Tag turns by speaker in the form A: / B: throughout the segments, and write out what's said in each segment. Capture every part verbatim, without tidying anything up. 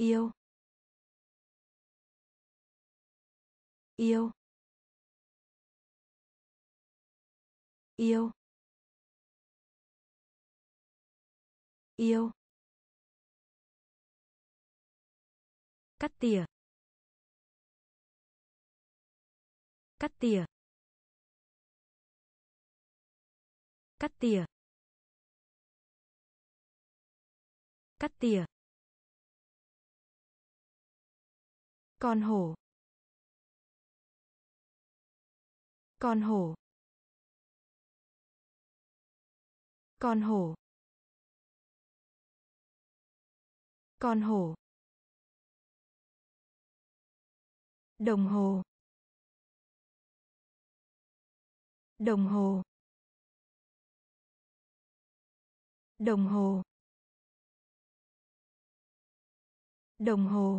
A: yêu, yêu, yêu, yêu, cắt tỉa, cắt tỉa, cắt tỉa, cắt tỉa, con hổ, con hổ, con hổ, con hổ, đồng hồ, đồng hồ, đồng hồ, đồng hồ,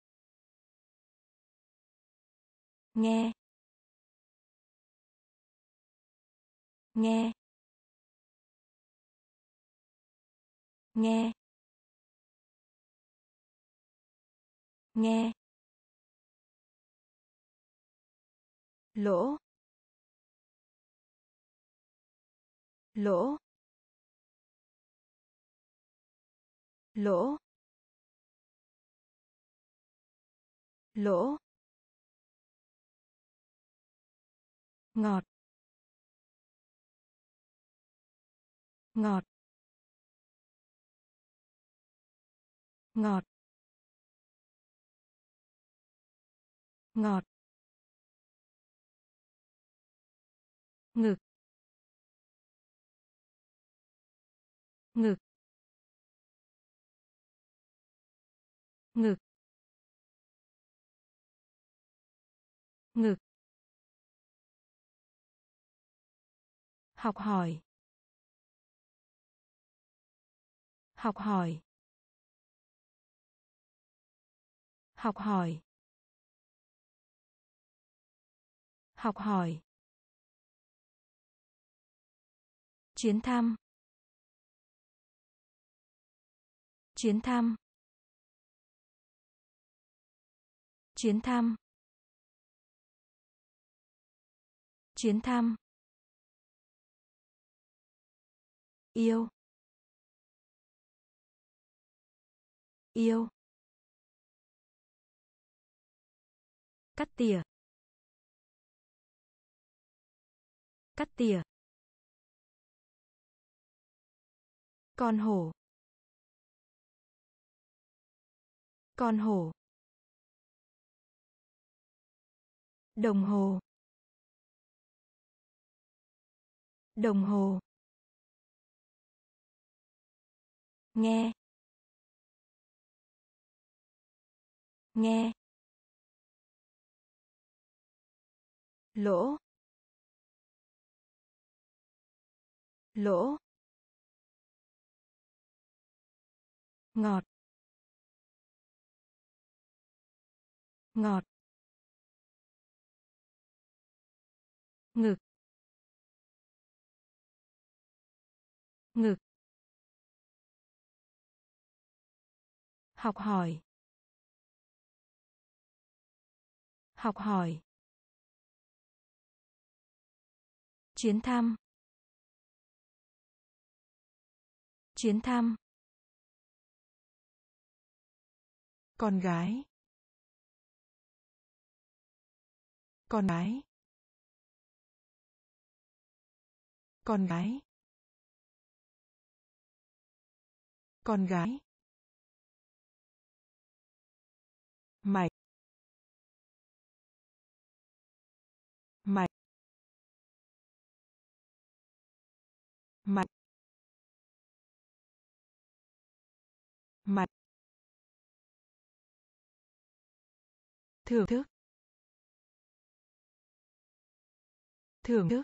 A: nghe, nghe, nghe, nghe, lỗ, lỗ, lỗ, lỗ, ngọt, ngọt, ngọt, ngọt, ngực, ngực, ngực, ngực, học hỏi, học hỏi, học hỏi, học hỏi, chuyến thăm, chuyến thăm, chuyến thăm, chuyến thăm, yêu, yêu, cắt tỉa, cắt tỉa, con hổ, con hổ, đồng hồ, đồng hồ, nghe, nghe, lỗ, lỗ, ngọt, ngọt, ngực, ngực, học hỏi, học hỏi, chuyến thăm, chuyến thăm, con gái, con gái, con gái, con gái, mạch, mạch, mạch, mạch, thưởng thức, thưởng thức,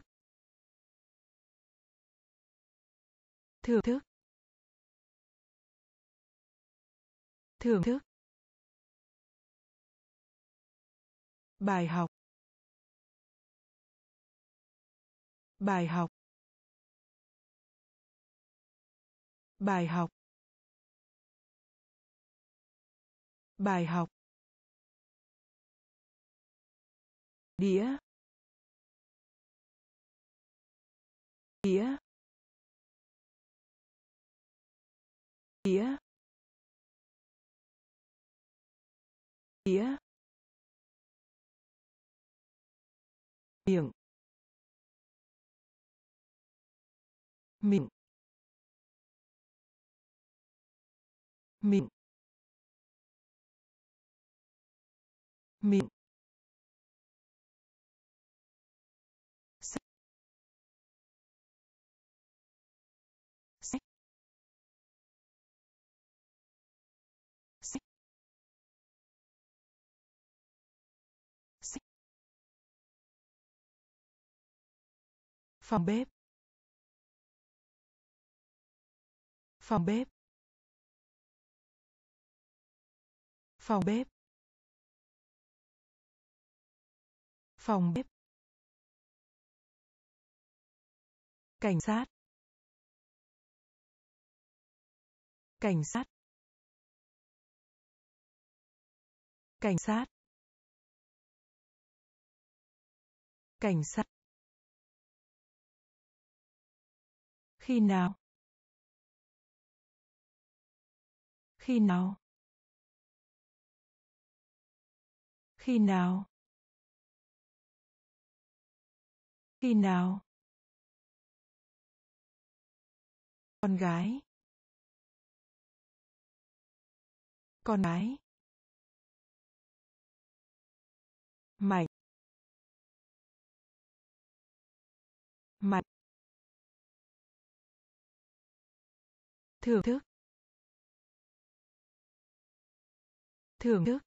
A: thưởng thức, thưởng thức, bài học, bài học, bài học, Bài học. Đĩa. Đĩa. Đĩa. Đĩa. Miệng. Miệng. Miệng. Miệng. Sách. Sách. Sách. Sách. Phòng bếp. Phòng bếp. Phòng bếp. Phòng bếp. Cảnh sát. Cảnh sát. Cảnh sát. Cảnh sát. Khi nào? Khi nào? Khi nào? Khi nào? Con gái. Con gái. Mạnh. Mạnh. Thưởng thức. Thưởng thức.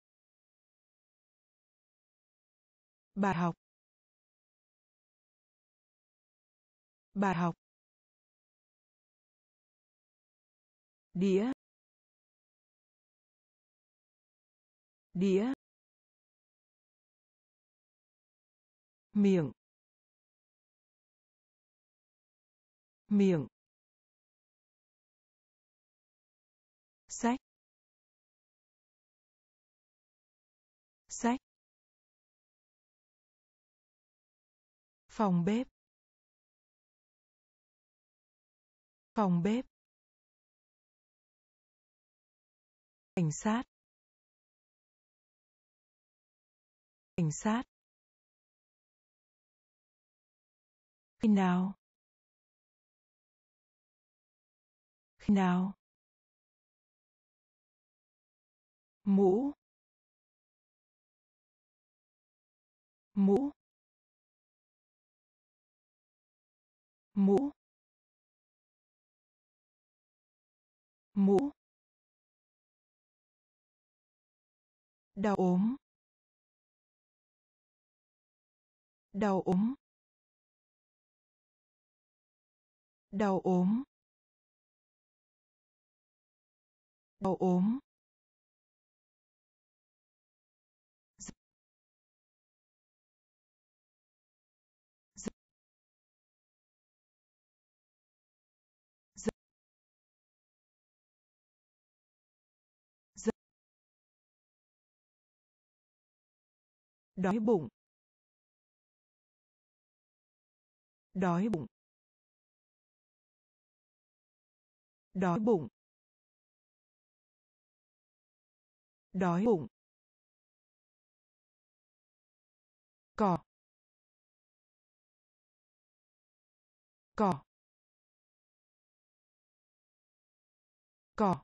A: Bài học. Bài học. Đĩa. Đĩa. Miệng. Miệng. Sách. Sách. Phòng bếp. Phòng bếp. Cảnh sát. Cảnh sát. Khi nào? Khi nào? Mũ. Mũ. Mũ. Mũ. Đau ốm. Đau ốm. Đau ốm. Đau ốm. Giật. Giật. Giật. Giật. Đói bụng. Đói bụng. Đói bụng. Đói bụng. Cỏ. Cỏ. Cỏ.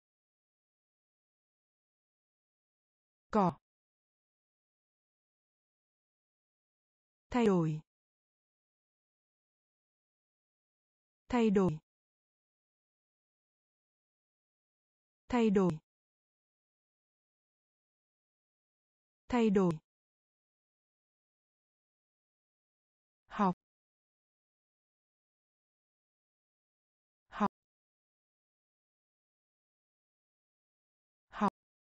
A: Cỏ. Thay đổi. Thay đổi. Thay đổi. Thay đổi. Học. Học. Học.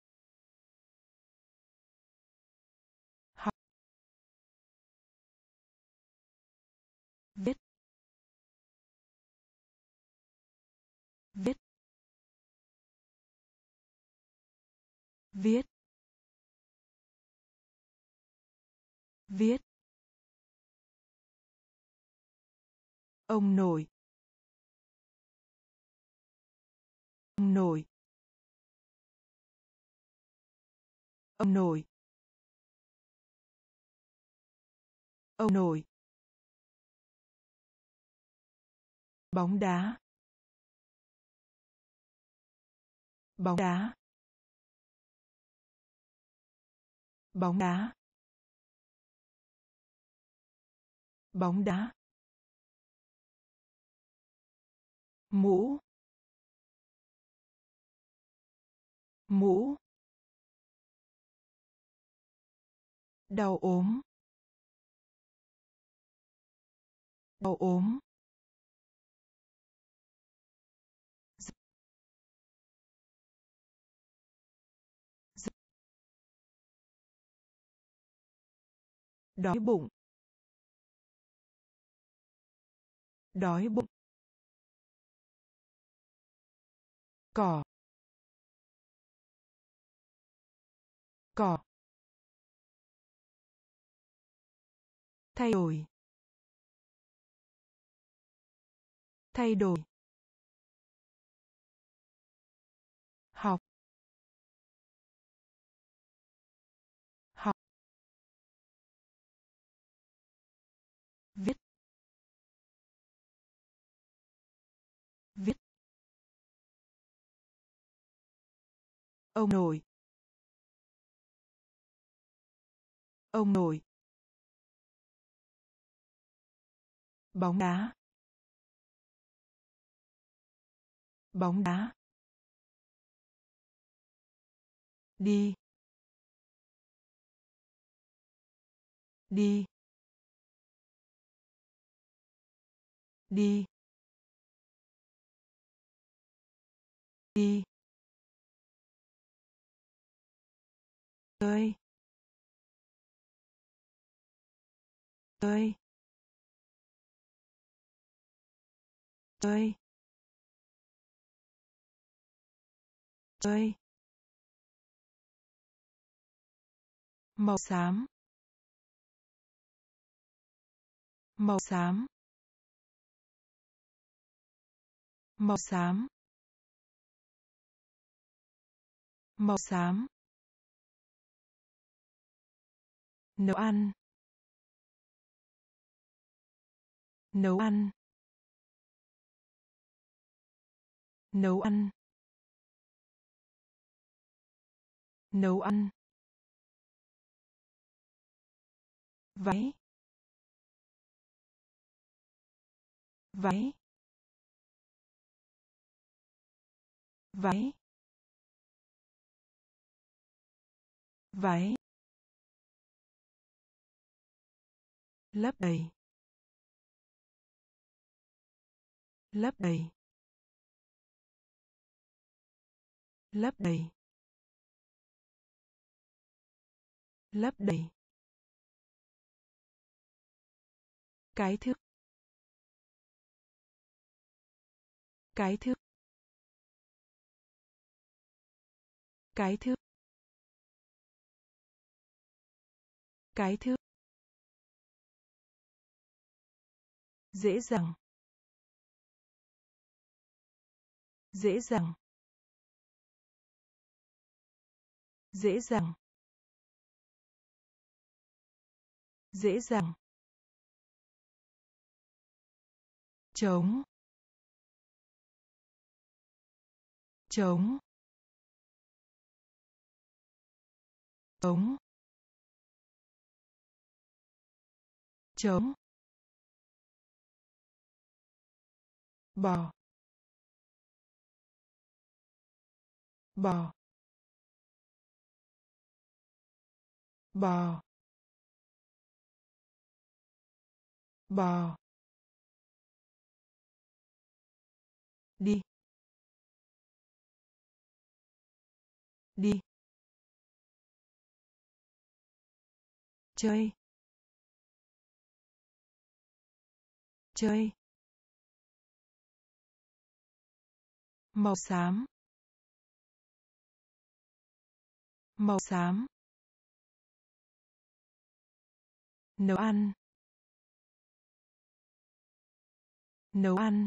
A: Học. Viết. Viết. viết viết ông nội ông nội ông nội ông nội bóng đá bóng đá bóng đá bóng đá mũ mũ đau ốm đau ốm đói bụng đói bụng cỏ cỏ thay đổi thay đổi học học viết viết ông nội ông nội bóng đá bóng đá đi đi đi đi ơi ơi ơi ơi màu xám màu xám màu xám màu xám nấu ăn nấu ăn nấu ăn nấu ăn váy váy váy váy lấp đầy lấp đầy lấp đầy lấp đầy cái thước cái thước cái thước cái thước dễ dàng dễ dàng dễ dàng dễ dàng chống chống chống chống bò bò bò bò đi đi chơi chơi màu xám màu xám, nấu ăn, nấu ăn,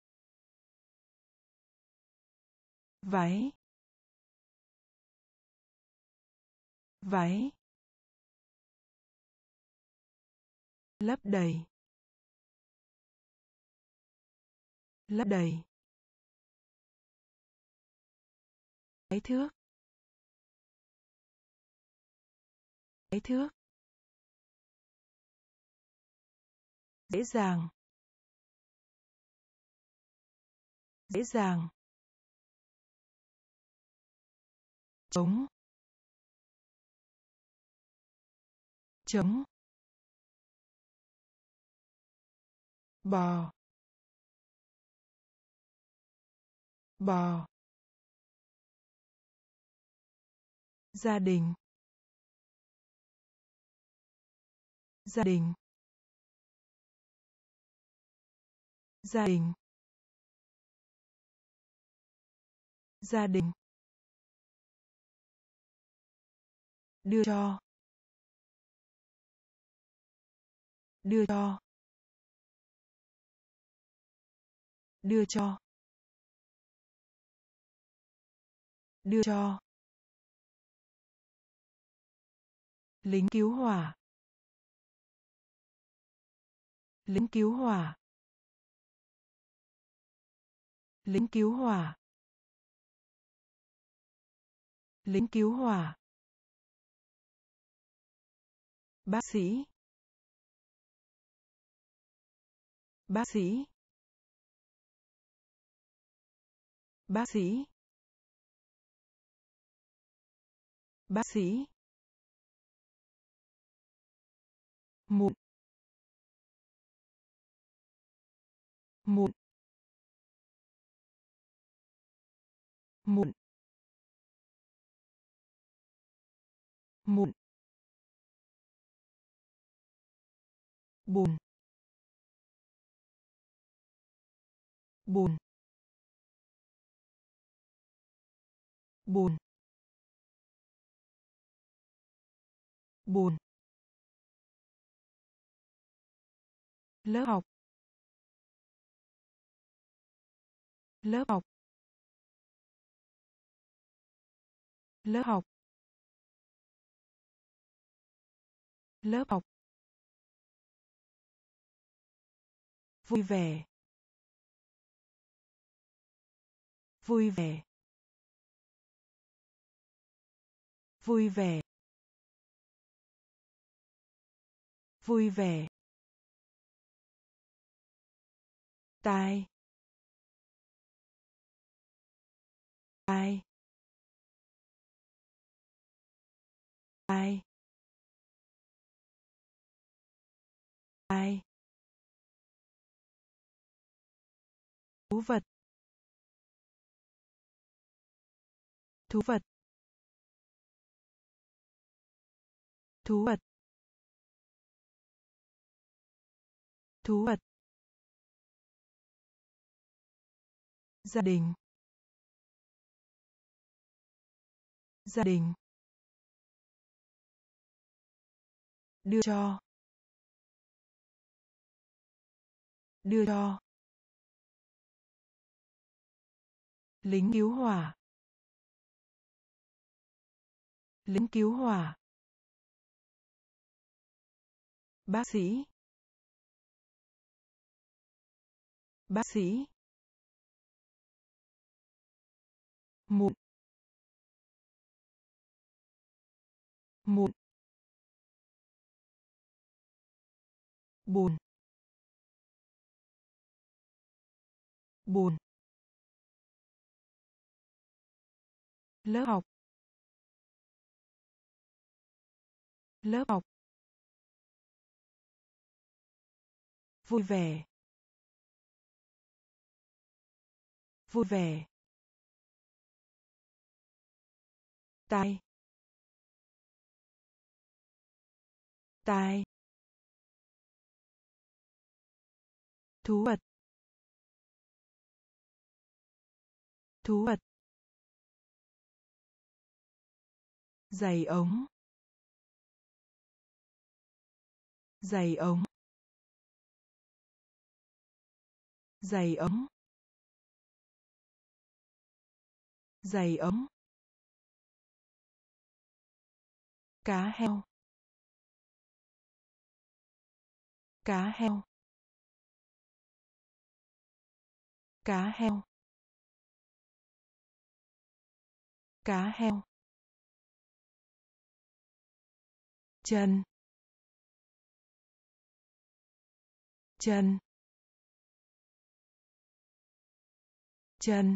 A: váy, váy, lấp đầy, lấp đầy, kích thước, kích thước, dễ dàng, dễ dàng, chống, chống, bò, bò, gia đình, gia đình, gia đình, gia đình, đưa cho, đưa cho, đưa cho, đưa cho, lính cứu hỏa, lính cứu hỏa, lính cứu hỏa, lính cứu hỏa, bác sĩ, bác sĩ, bác sĩ, bác sĩ, mụn, mụn, mụn, mụn, bùn, bùn, bùn, bùn, lớp học, lớp học, lớp học, lớp học, vui vẻ, vui vẻ, vui vẻ, vui vẻ, tai, tai, tai, tai, thú vật, thú vật, thú vật, thú vật, gia đình, gia đình, đưa cho, đưa cho, lính cứu hỏa, lính cứu hỏa, bác sĩ, bác sĩ, mụn, mụn, bùn, bùn, lớp học, lớp học, vui vẻ, vui vẻ, tai, tai, thú vật, thú vật, Giày ống. Giày ống. Giày ống. Giày ống. Cá heo. Cá heo. Cá heo. Cá heo. Chân. Chân. Chân.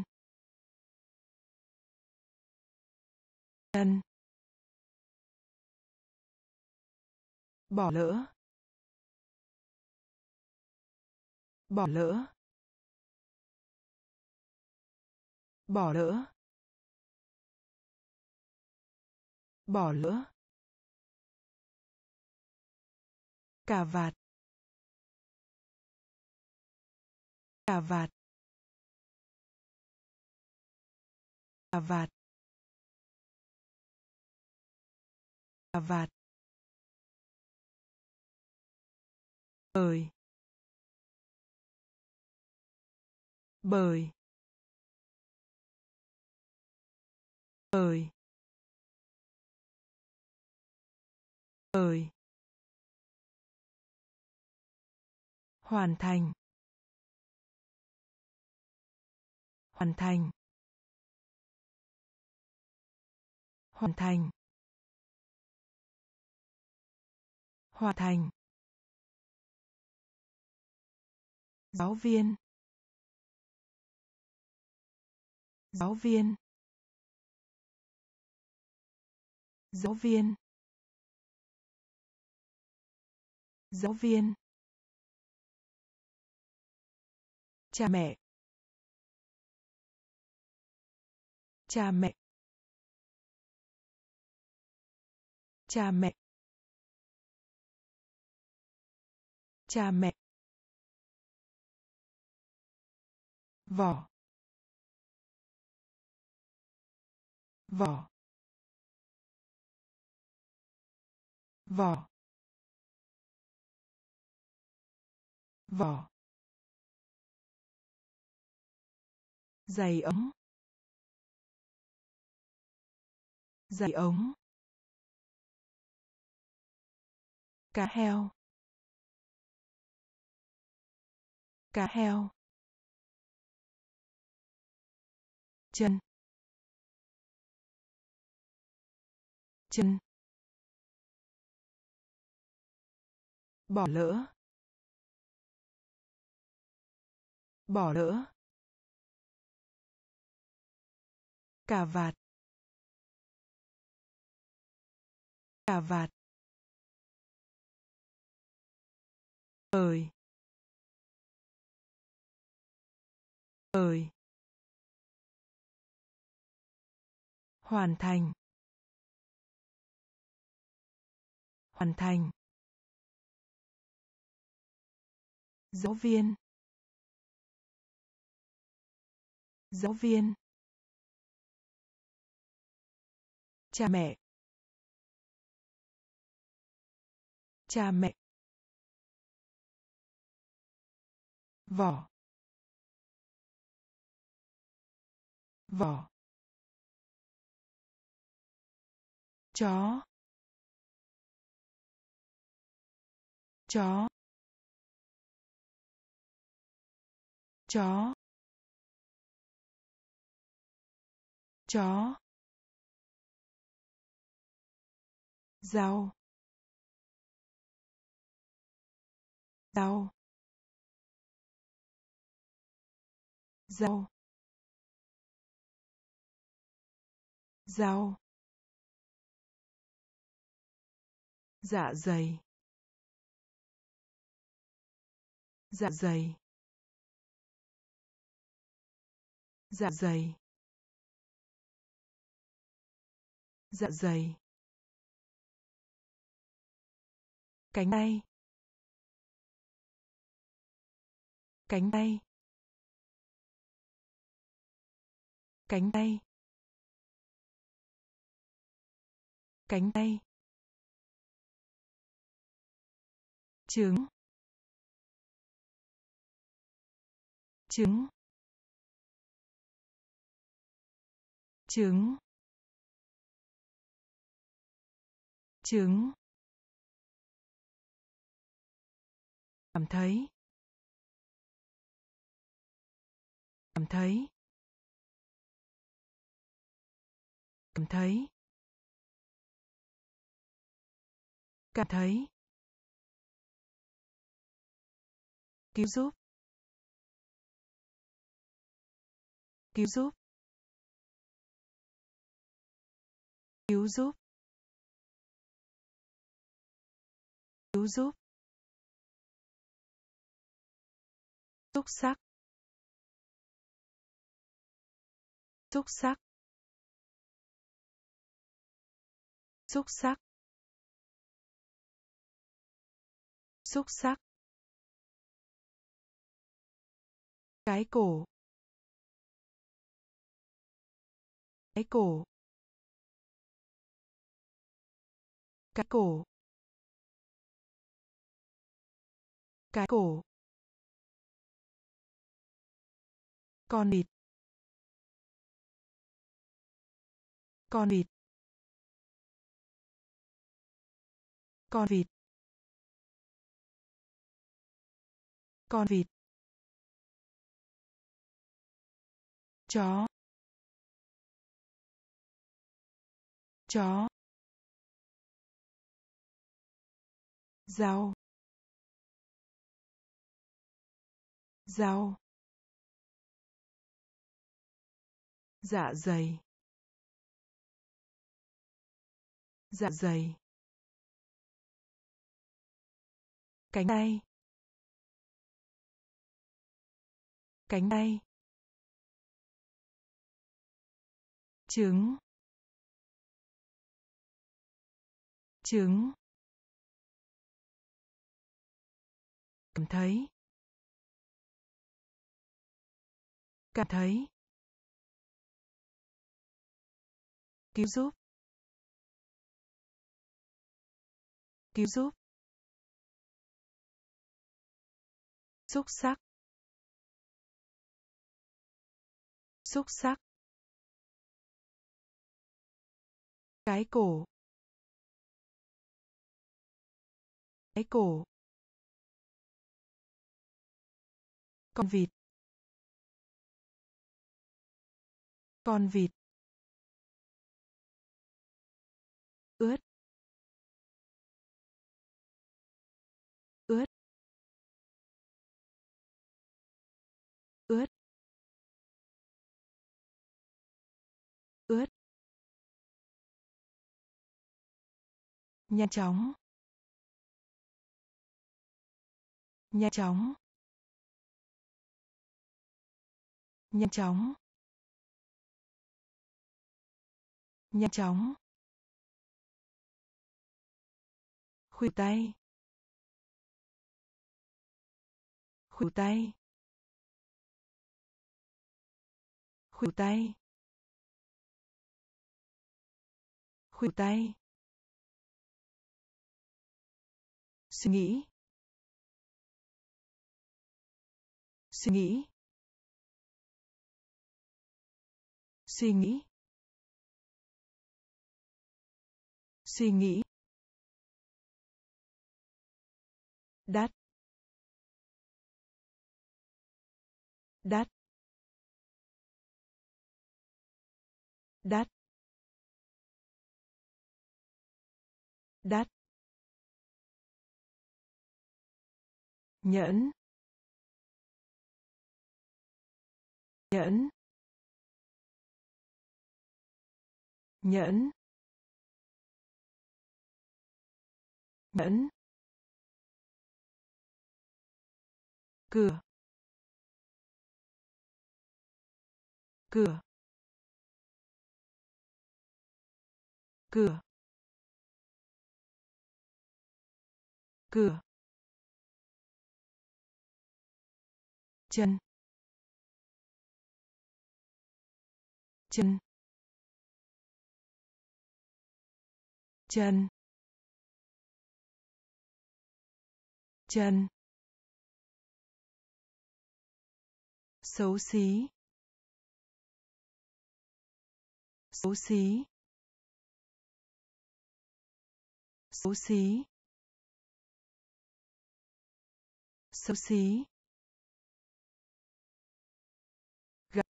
A: Chân. Bỏ lỡ. Bỏ lỡ. Bỏ lỡ. Bỏ lỡ. Cà vạt. Cà vạt. Cà vạt. Cà vạt. Bơi. Bơi. Bơi. Bơi. Hoàn thành. Hoàn thành. Hoàn thành. Hoàn thành. Giáo viên. Giáo viên. Giáo viên. Giáo viên. Cha mẹ. Cha mẹ. Cha mẹ. Cha mẹ. Vỏ. Vỏ. Vỏ. Vỏ. Giày ống. Giày ống. Cá heo. Cá heo. Chân. Chân. Bỏ lỡ. Bỏ lỡ. Cà vạt. Cà vạt. Bơi. Bơi. Hoàn thành. Hoàn thành. Giáo viên. Giáo viên. Cha mẹ. Cha mẹ. Vỏ. Vỏ. Chó. Chó. Chó. Chó. Rau. Rau. Rau. Rau. Dạ dày. Dạ dày. Dạ dày. Dạ dày. Cánh tay. Cánh tay. Cánh tay. cánh tay, trứng, trứng, trứng, trứng, cảm thấy, cảm thấy, cảm thấy, cảm thấy, cứu giúp, cứu giúp, cứu giúp, cứu giúp, xúc xắc, xúc xắc, xúc xắc, xúc xắc, cái cổ, cái cổ, cái cổ, cái cổ, con vịt, con vịt, con vịt, con vịt, chó, chó, rau, rau, dạ dày, dạ dày, cánh tay, cánh tay, trứng, trứng, cảm thấy, cảm thấy, cứu giúp, cứu giúp, xúc xắc, xúc xắc, cái cổ, cái cổ, con vịt, con vịt, ướt, ướt, ướt, ướt, nhanh chóng, nhanh chóng, nhanh chóng, nhanh chóng, khuỷu tay, khuỷu tay, khuỷu tay, khuỷu tay, suy nghĩ, suy nghĩ, suy nghĩ, suy nghĩ, đắt, đắt, đắt, đắt, nhẫn, nhẫn, nhẫn, nhẫn, cửa, cửa, cửa, cửa, chân, chân, chân, chân, xấu xí, xấu xí, xấu xí, xấu xí, gặp,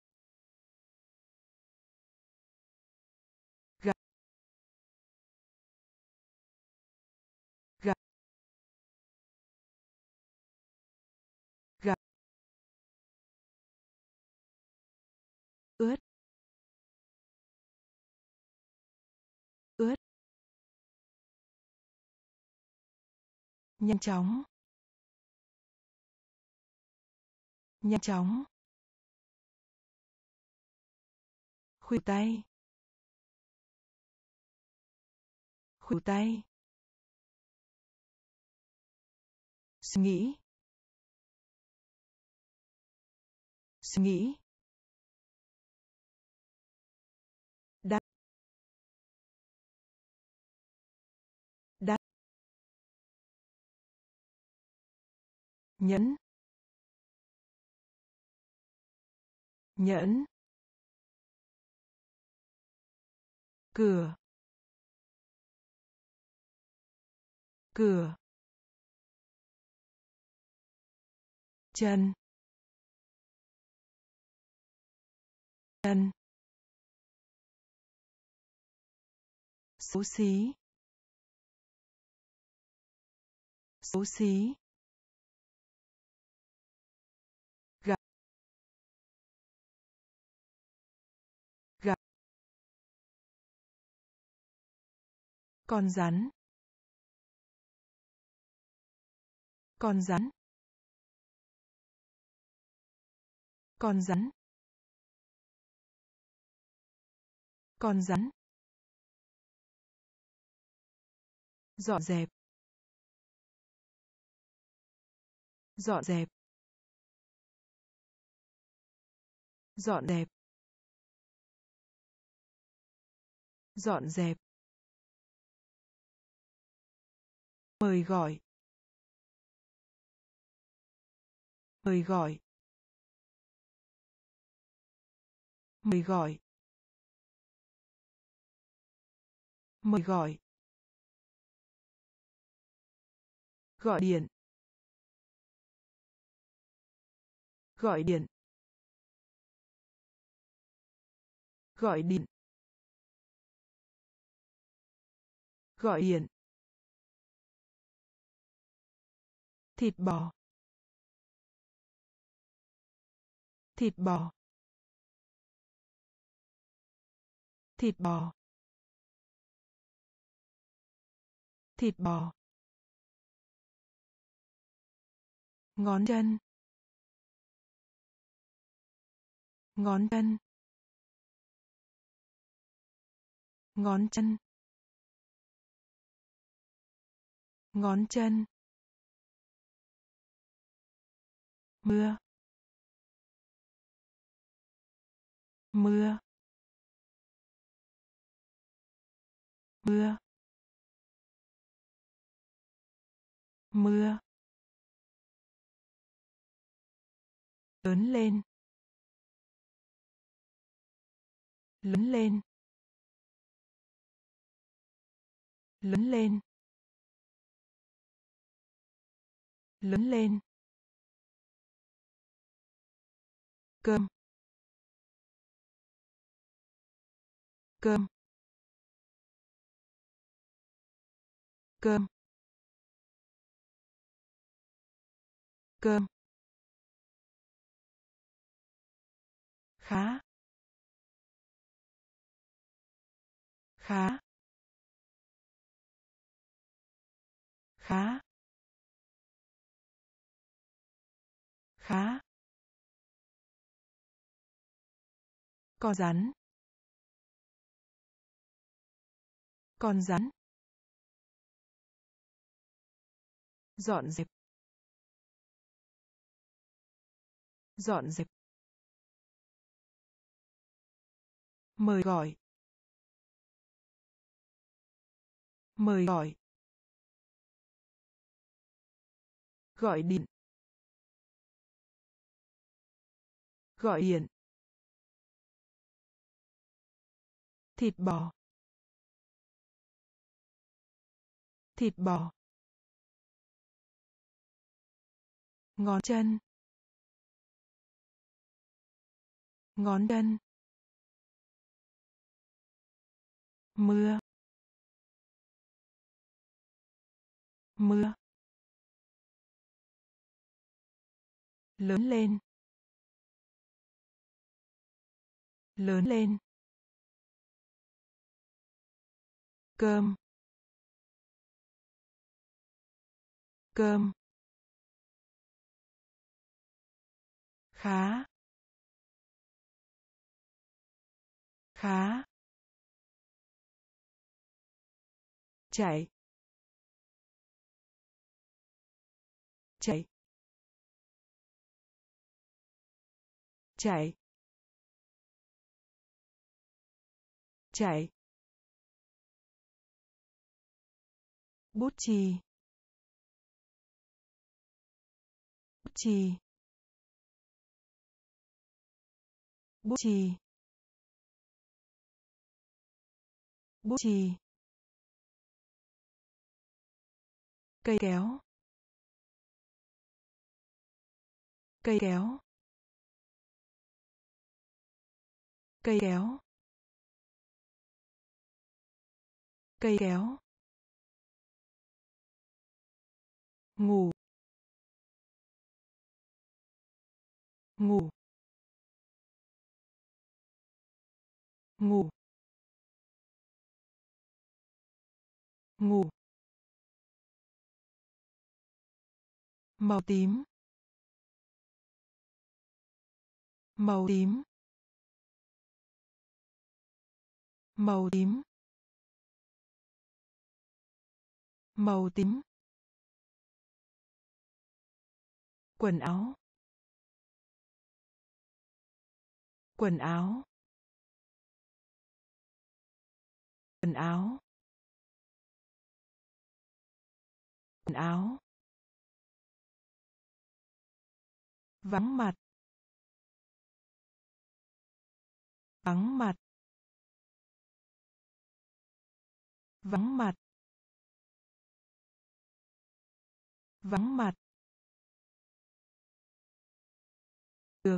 A: gặp, gặp, gặp, ướt, ướt, nhanh chóng, nhanh chóng, khuỷu tay, khuỷu tay, suy nghĩ, suy nghĩ, đắp, đắp, nhẫn, nhẫn, cửa, cửa, chân, chân, xấu xí, xấu xí, gặp, gặp, con rắn, con rắn, con rắn, con rắn, dọn dẹp, dọn dẹp, dọn dẹp, dọn dẹp, mời gọi, mời gọi, mời gọi, mời gọi, gọi điện, gọi điện, gọi điện, gọi điện, thịt bò, thịt bò, thịt bò, thịt bò, ngón chân, ngón chân, ngón chân, ngón chân, mưa, mưa, mưa, mưa, lớn lên, lớn lên, lớn lên, lớn lên, cơm, cơm, cơm, cơm, khá, khá, khá, khá, con rắn, con rắn, dọn dẹp, dọn dẹp, mời gọi, Mời gọi. Gọi điện. Gọi điện. Thịt bò. Thịt bò. Ngón chân. Ngón chân. Mưa. Mưa. Lớn lên. Lớn lên. Cơm. Cơm. Khá. Khá. Chạy. Chạy. Chạy. Chạy. Bút chì. Bút chì. Bút chì. Bút chì. Cây kéo. Cây kéo. Cây kéo. Cây kéo. Ngủ. Ngủ. Ngủ. Ngủ. Màu tím. Màu tím. Màu tím. Màu tím. Quần áo. Quần áo. Quần áo. Quần áo. Vắng mặt. Vắng mặt. Vắng mặt. Vắng mặt. Được.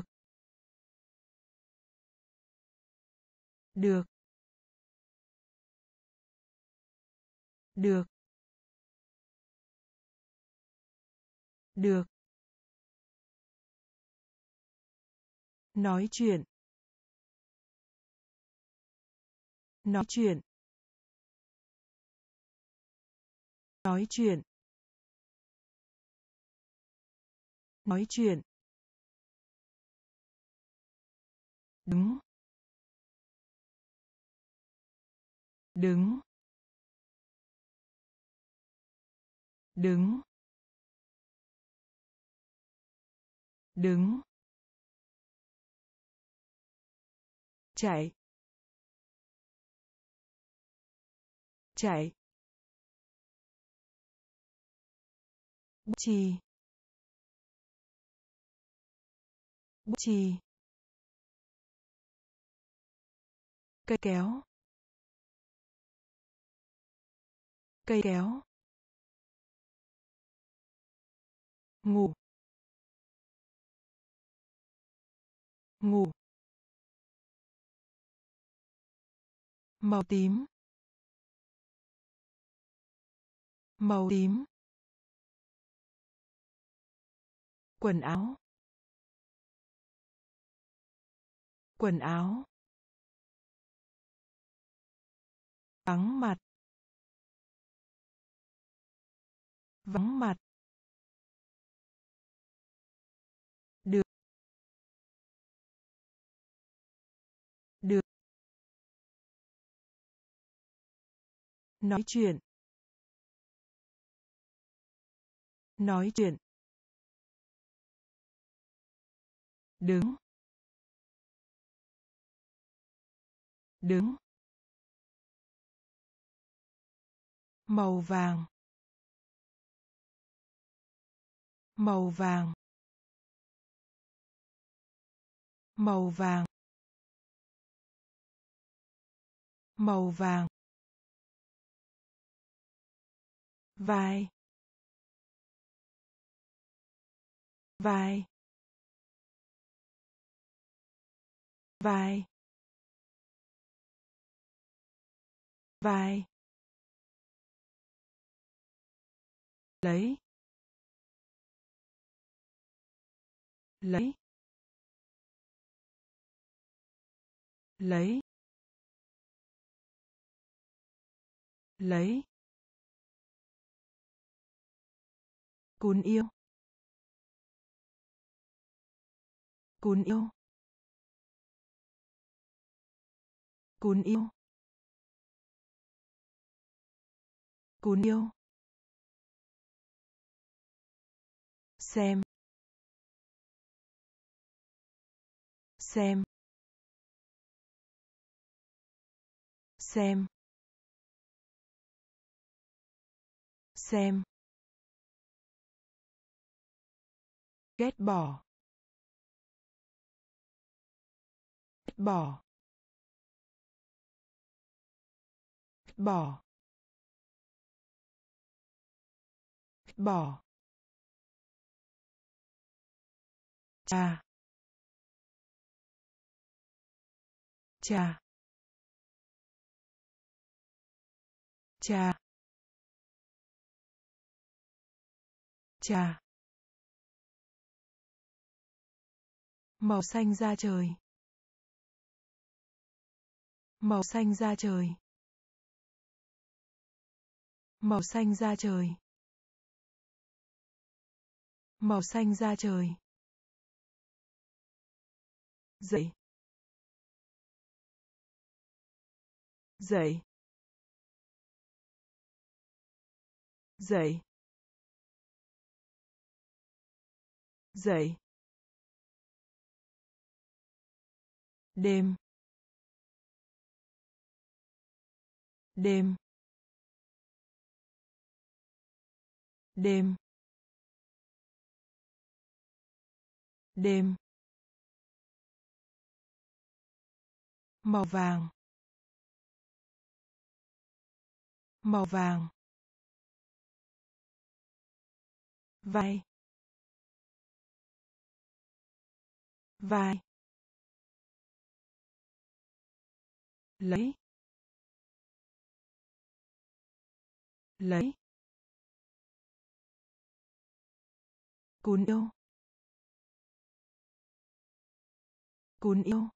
A: Được. Được. Được. Nói chuyện. Nói chuyện. Nói chuyện. Nói chuyện. Đứng. Đứng. Đứng. Đứng. Chạy. Chạy. Bút chì. Bút chì. Cây kéo. Cây kéo. Ngủ. Ngủ. Màu tím. Màu tím. Quần áo. Quần áo. Vắng mặt. Vắng mặt. Được. Được. Nói chuyện. Nói chuyện. Đứng. Đứng. Màu vàng. Màu vàng. Màu vàng. Màu vàng. Vai. Vai. Vai. Vai. Lấy. Lấy. Lấy. Lấy. Cún yêu. Cún yêu. Cún yêu. Cún yêu. Xem. Xem. Xem. Xem. Ghét bỏ. Ghét bỏ. Ghét bỏ. Ghét bỏ. Trà. Trà. Trà. Trà. Màu xanh da trời. Màu xanh da trời. Màu xanh da trời. Màu xanh da trời. Dậy. Dậy. Dậy. Dậy. Đêm. Đêm. Đêm. Đêm. Màu vàng. Màu vàng. Vai. Vai. Lấy. Lấy. Cún yêu. Cún yêu.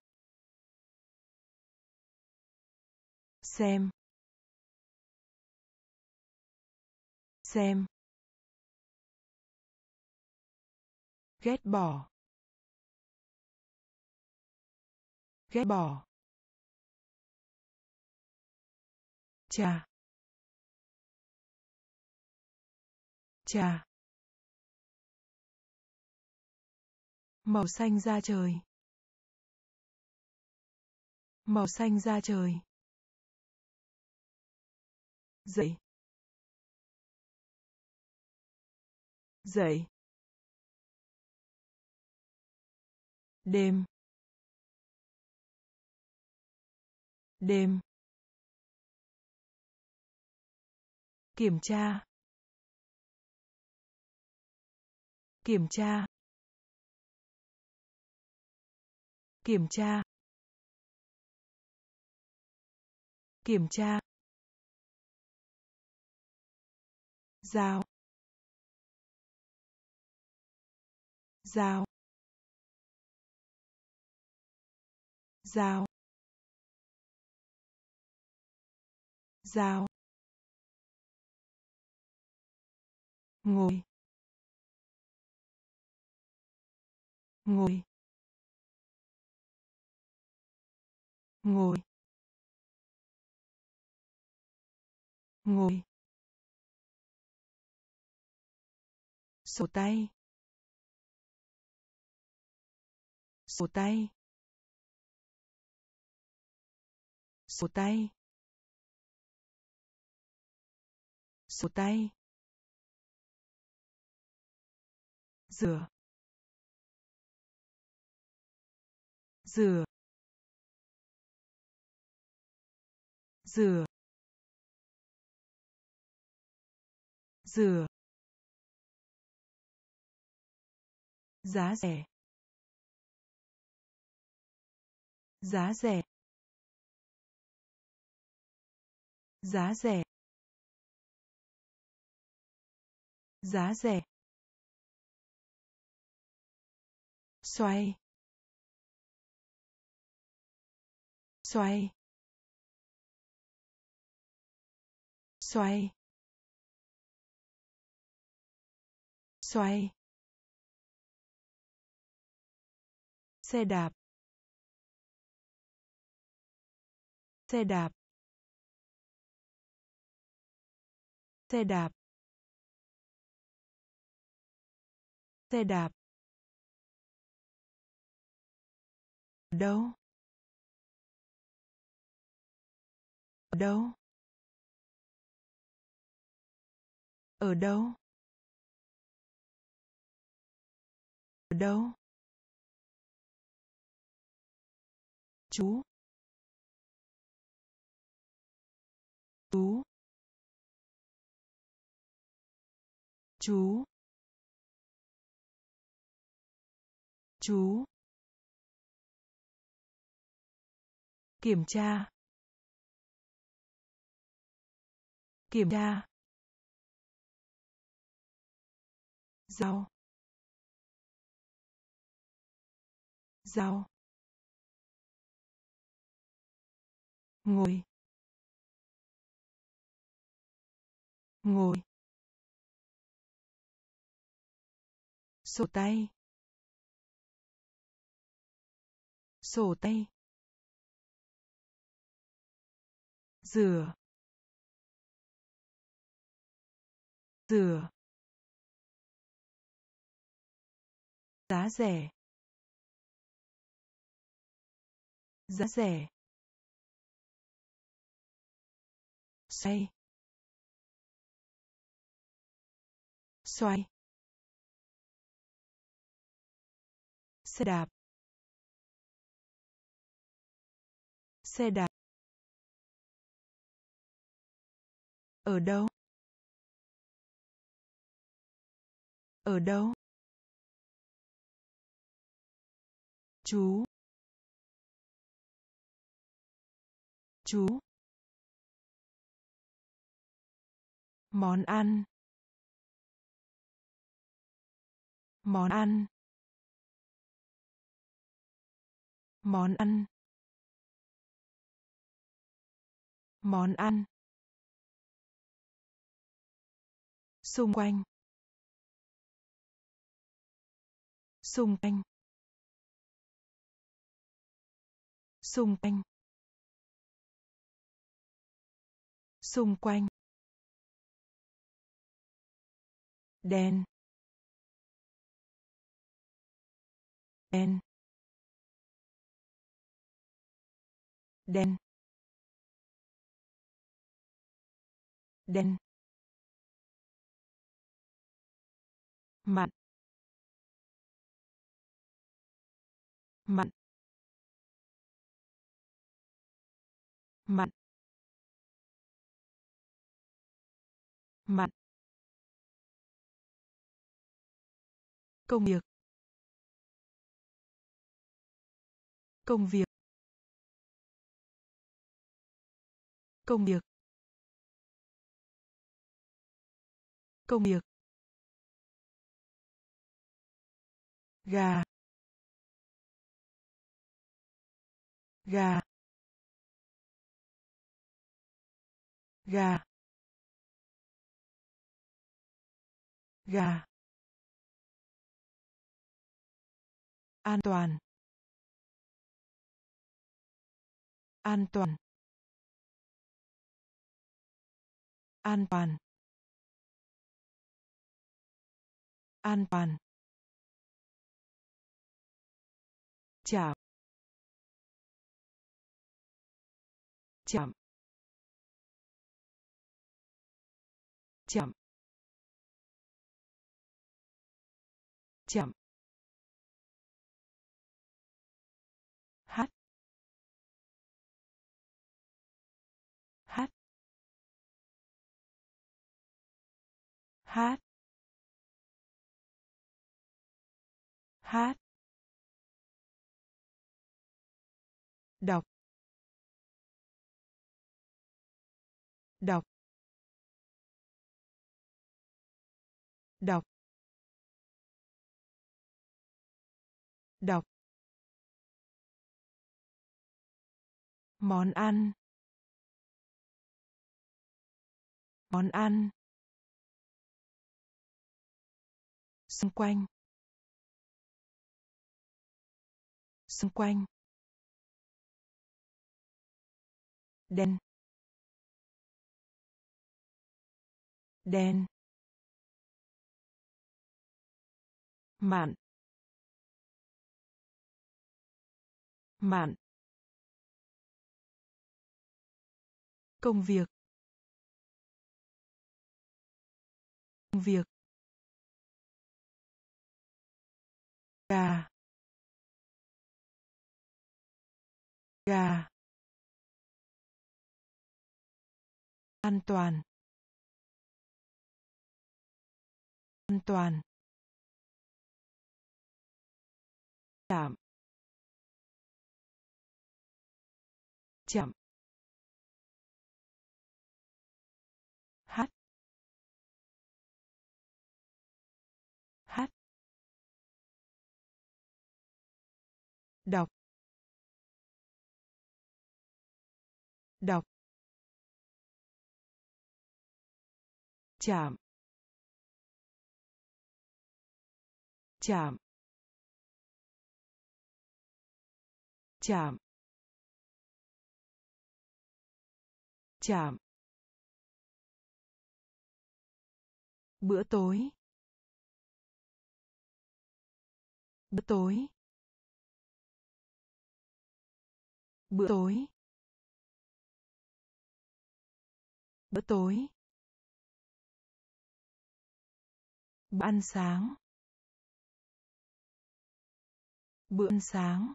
A: Xem. Xem. Ghét bỏ. Ghét bỏ. Trà. Trà. Màu xanh da trời. Màu xanh da trời. Dậy. Dậy. Đêm. Đêm. Kiểm tra. Kiểm tra. Kiểm tra. Kiểm tra. Dao. Dao. Dao. Dao. Ngồi. Ngồi. Ngồi. Ngồi. Sổ tay. Sổ tay. Sổ tay. sổ tay, rửa, rửa, rửa, rửa, giá rẻ, giá rẻ, giá rẻ, giá rẻ, xoay, xoay, xoay, xoay, xe đạp, xe đạp, xe đạp, xe đạp, đâu, đâu, ở đâu, ở đâu, chú, chú, chú, chú, kiểm tra, kiểm tra, rau, rau, ngồi, ngồi, sổ tay, sổ tay, rửa, rửa, giá rẻ, giá rẻ, xoay, xoay, xe đạp, xe đạp, ở đâu, ở đâu, chú, chú, món ăn, món ăn, món ăn, món ăn, xung quanh, xung quanh, xung quanh, xung quanh, đen, đen, đen, đen, mặn, mặn, mặn, mặn, công việc, công việc, công việc, công việc, gà, gà, gà, gà, an toàn, an toàn, an toàn, an toàn, chạm, chạm, chậm chậm hát hát hát hát đọc đọc đọc đọc món ăn món ăn xung quanh xung quanh đen đen mạn mạn công việc công việc gà gà an toàn an toàn chạm chậm hát hát đọc đọc chạm chạm chạm chạm bữa tối bữa tối bữa tối bữa tối bữa ăn sáng bữa ăn sáng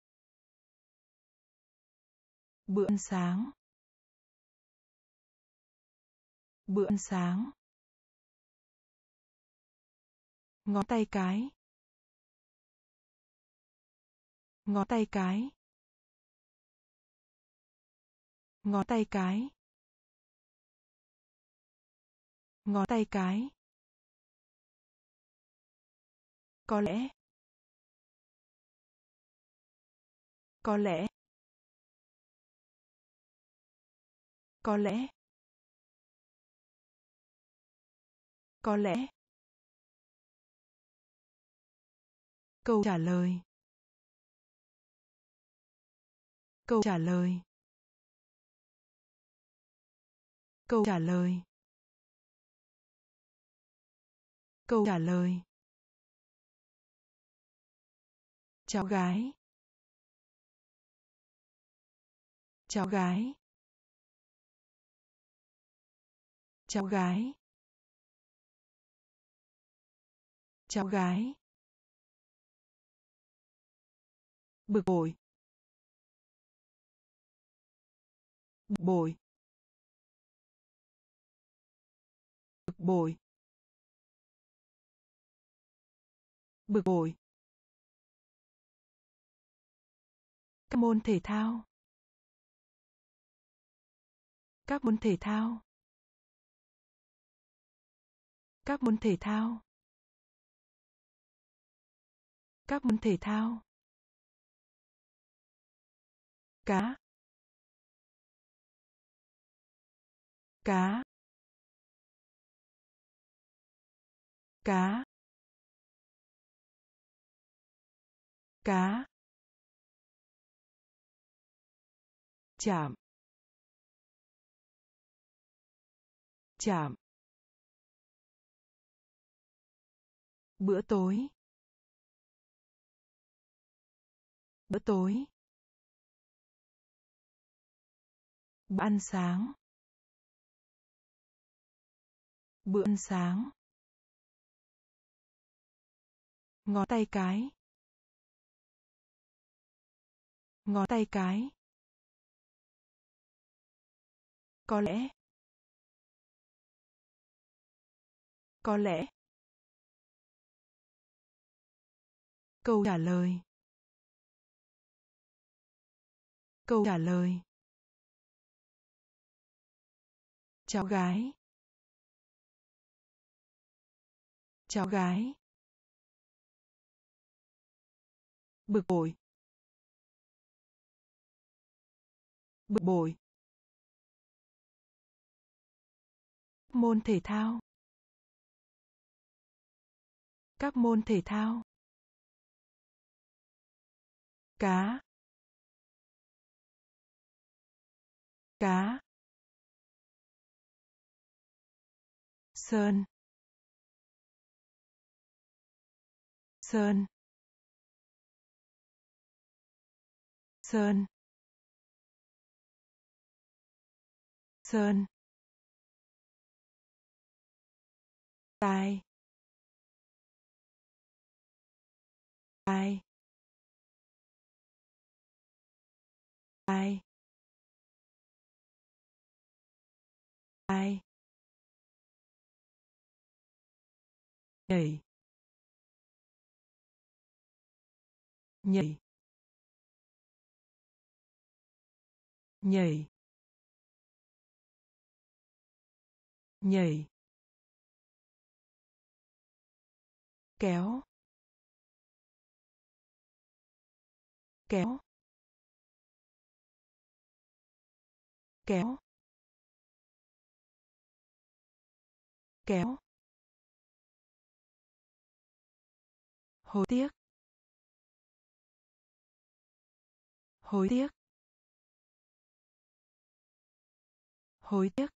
A: bữa ăn sáng bữa ăn sáng ngón tay cái ngón tay cái ngón tay cái ngón tay cái có lẽ có lẽ có lẽ có lẽ câu trả lời câu trả lời câu trả lời câu trả lời cháu gái cháu gái cháu gái cháu gái bực bội bực bội bực bội bực bội các môn thể thao các môn thể thao các môn thể thao các môn thể thao cá cá cá cá chạm chạm bữa tối bữa tối bữa ăn sáng Bữa ăn sáng. Ngón tay cái. Ngón tay cái. Có lẽ. Có lẽ. Câu trả lời. Câu trả lời. Cháu gái. Cháu gái. Bực bội. Bực bội. Môn thể thao. Các môn thể thao. Cá. Cá. Sơn. Sơn. Sơn. Sơn. Tai. Tai. Tai. Tai. Nhảy. Nhảy. Nhảy. Nhảy. Kéo. Kéo. Kéo. Kéo. Hối tiếc. Hối tiếc. Hối tiếc.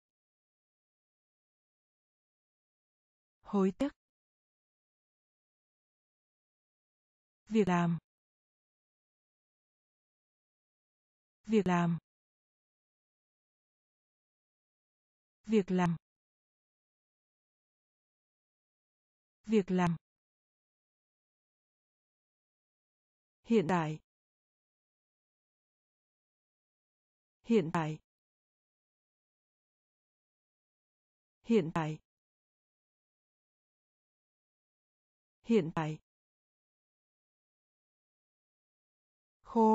A: Hối tiếc. Việc làm. Việc làm. Việc làm. Việc làm. Hiện tại. Hiện tại. Hiện tại. Hiện tại. Khô.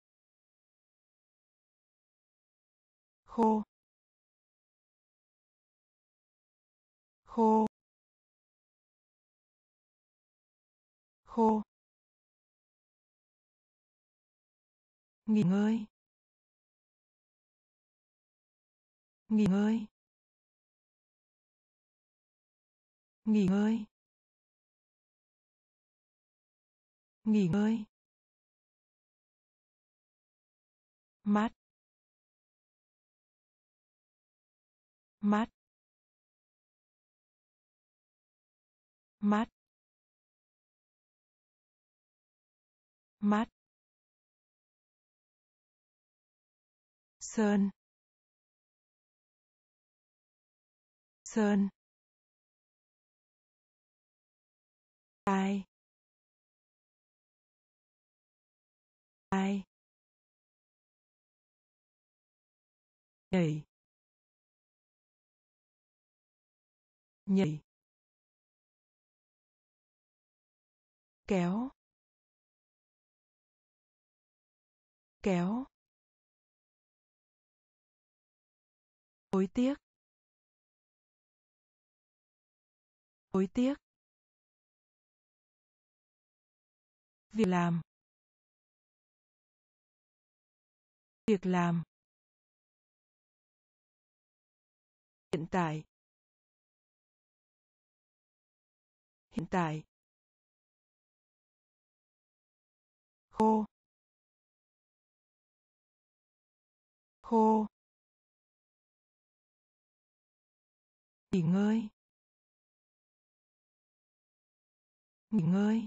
A: Khô. Khô. Khô. Nghỉ ngơi. Nghỉ ngơi. Nghỉ ngơi. Nghỉ ngơi. Mát. Mát. Mát. Mát. Sơn. Sơn. Tai. Tai. Nhảy. Nhảy. Kéo. Kéo. Hối tiếc. Hối tiếc. Việc làm. Việc làm. Hiện tại. Hiện tại. Khô. Khô. Nghỉ ngơi. Nghỉ ngơi.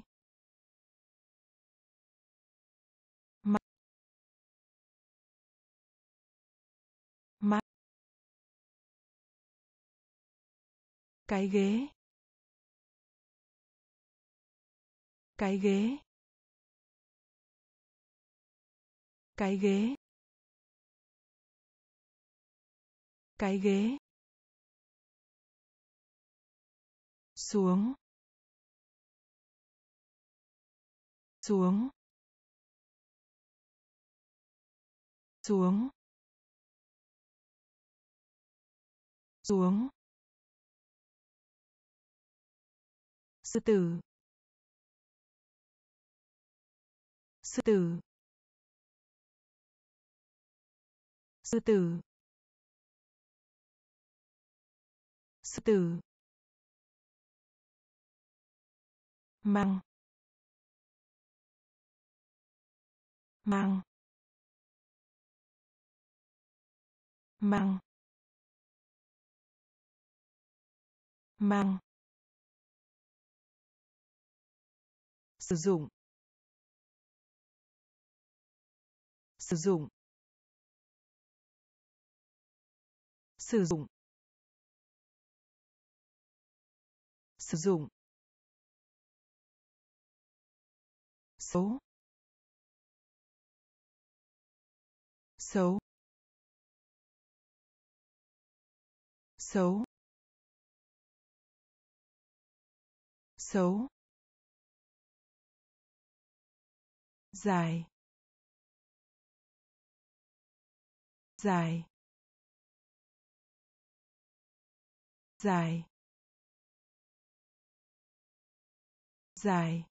A: Mát. Mát. Cái ghế. Cái ghế. Cái ghế. Cái ghế. Xuống. Xuống. Xuống. Xuống. Sư tử. Sư tử. Sư tử. Sư tử. Mang. Mang. Mang. Mang. Sử dụng. Sử dụng. Sử dụng. Sử dụng. Xấu. Xấu. Xấu. Xấu. Dài. Dài. Dài. Dài.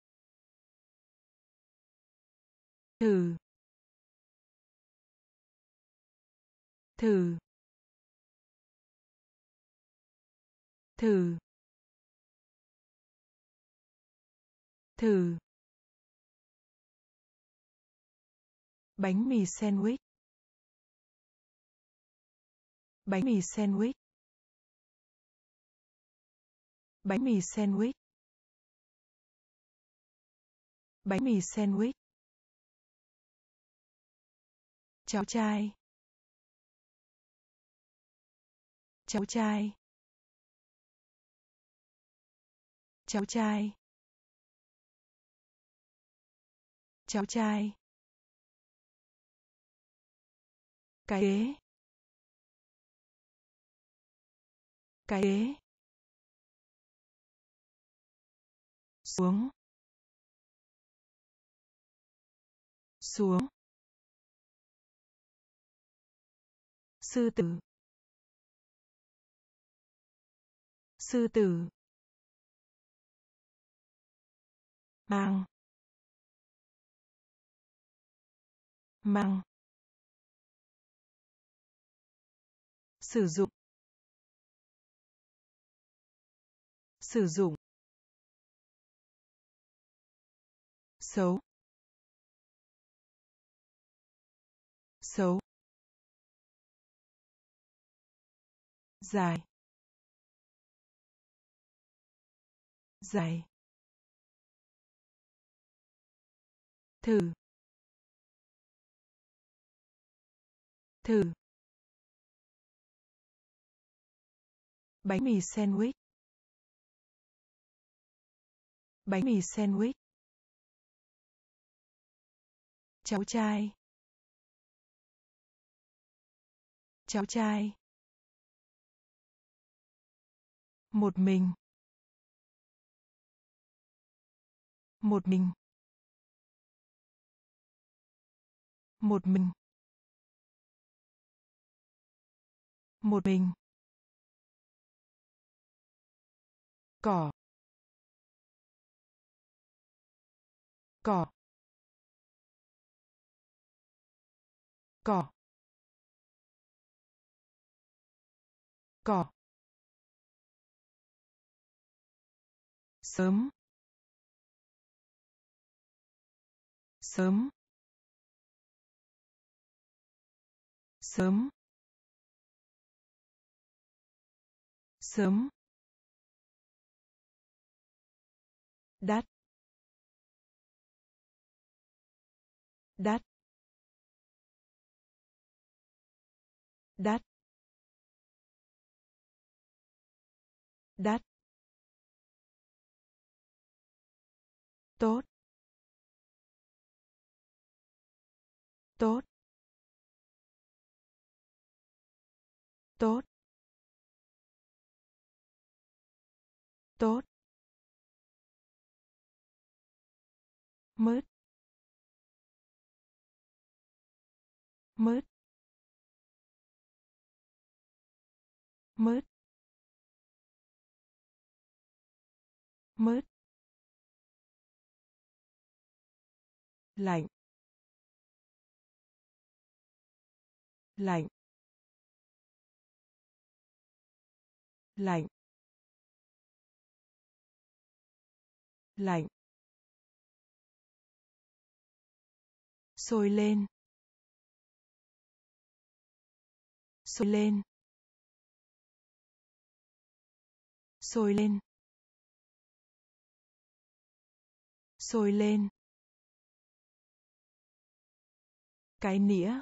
A: Thử. Thử. Thử. Thử. Bánh mì sandwich. Bánh mì sandwich. Bánh mì sandwich. Bánh mì sandwich. Cháu trai. Cháu trai. Cháu trai. Cháu trai. Cái ghế. Cái ghế. Xuống. Xuống. Sư tử. Sư tử. Mang. Mang. Sử dụng. Sử dụng. Xấu. Xấu. Dài. Dài. Thử. Thử. Bánh mì sandwich. Bánh mì sandwich. Cháu trai. Cháu trai. Một mình. Một mình. Một mình. Một mình. Cỏ. Cỏ. Cỏ. Cỏ. Sớm. Sớm. Sớm. Sớm. Đắt. Đắt. Đắt. đắt, tốt, tốt, tốt, tốt, mứt, mứt, mứt, mứt, lạnh, lạnh, lạnh, lạnh, sôi lên, sôi lên, sôi lên, sôi lên, cái nĩa,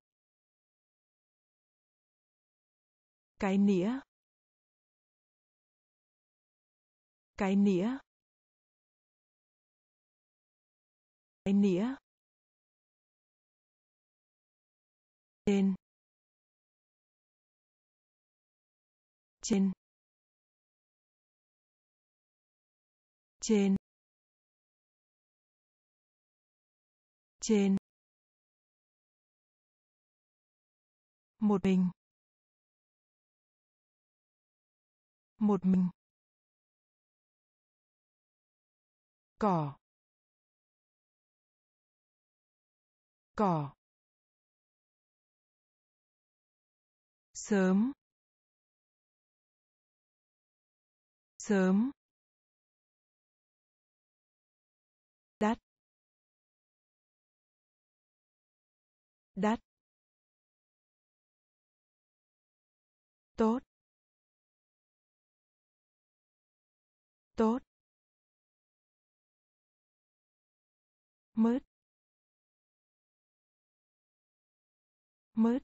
A: cái nĩa, cái nĩa, cái nĩa, trên, trên, trên, trên, một mình, một mình, cỏ, cỏ, sớm, sớm, đắt, đắt, tốt, tốt, mứt, mứt,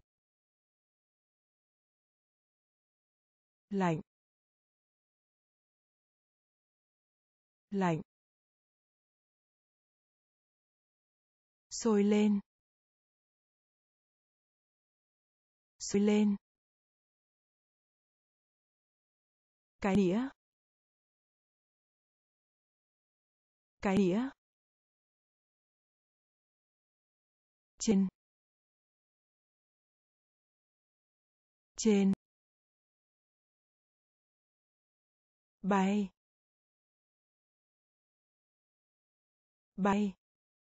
A: lạnh, lạnh, sôi lên, sôi lên, cái nĩa, cái nĩa, trên, trên, bay, bay,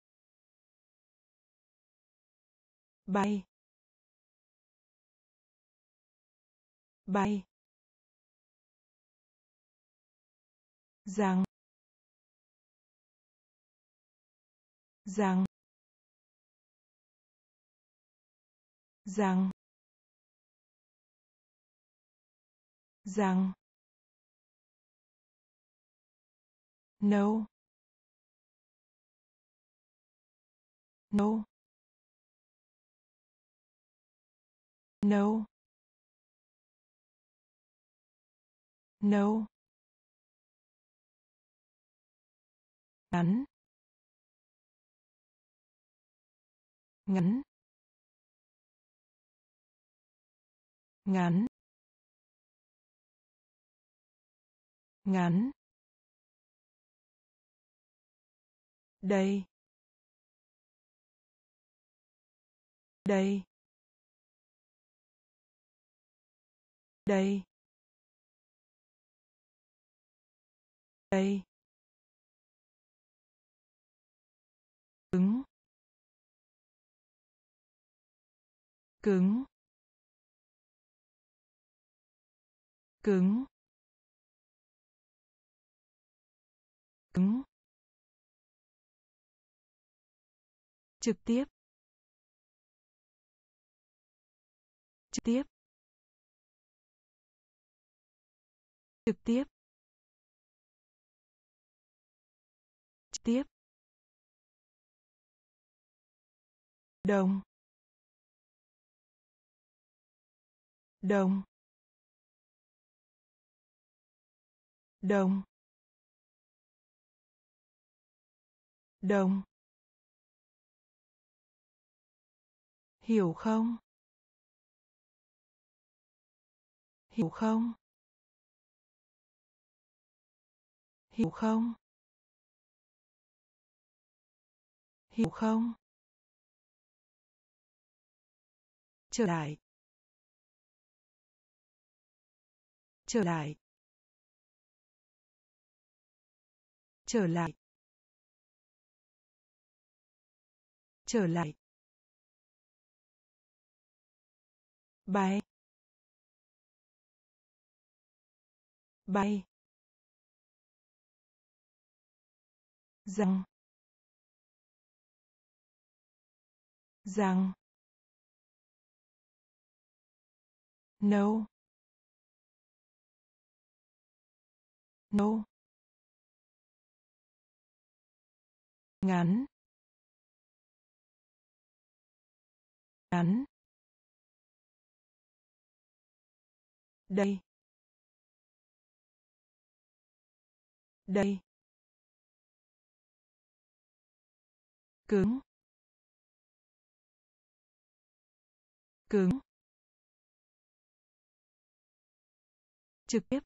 A: bay, bay, rằng, rằng, rằng, rằng, nấu, nấu, nấu, nấu, ngắn, ngắn, ngắn, ngắn, đây, đây, đây, đây, cứng, cứng, cứng, cứng, trực tiếp, trực tiếp, trực tiếp, trực tiếp, đồng, đồng, đồng, đồng, hiểu không, hiểu không, hiểu không, hiểu không, trở lại, trở lại, trở lại, trở lại, bay, bay, rằng, rằng, nấu, nấu, ngắn, ngắn, đây, đây, cứng, cứng, trực tiếp,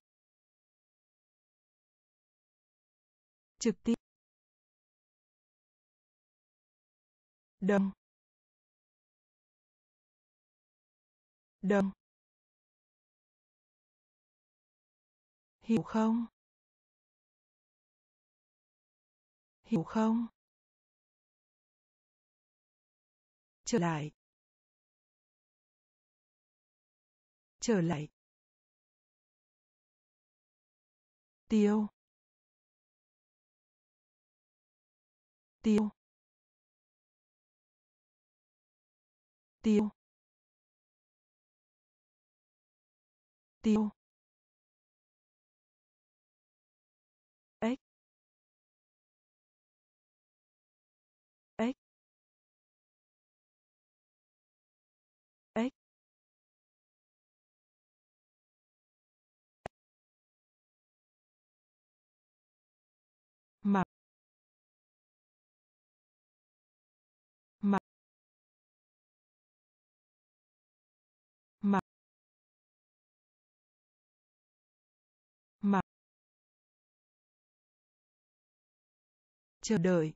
A: trực tiếp, đồng, đồng, hiểu không, hiểu không, trở lại, trở lại, tiêu, tiêu, tiêu, tiêu, ếch, ếch, ếch, mặc, mặc, mặc, mặc, chờ đợi,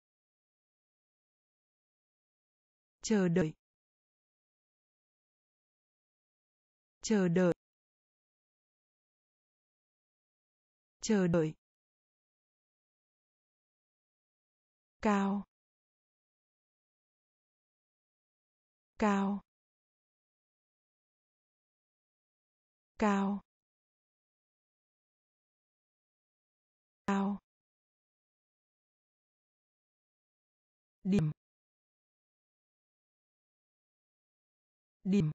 A: chờ đợi, chờ đợi, chờ đợi, cao, cao, cao, cao, điểm, điểm,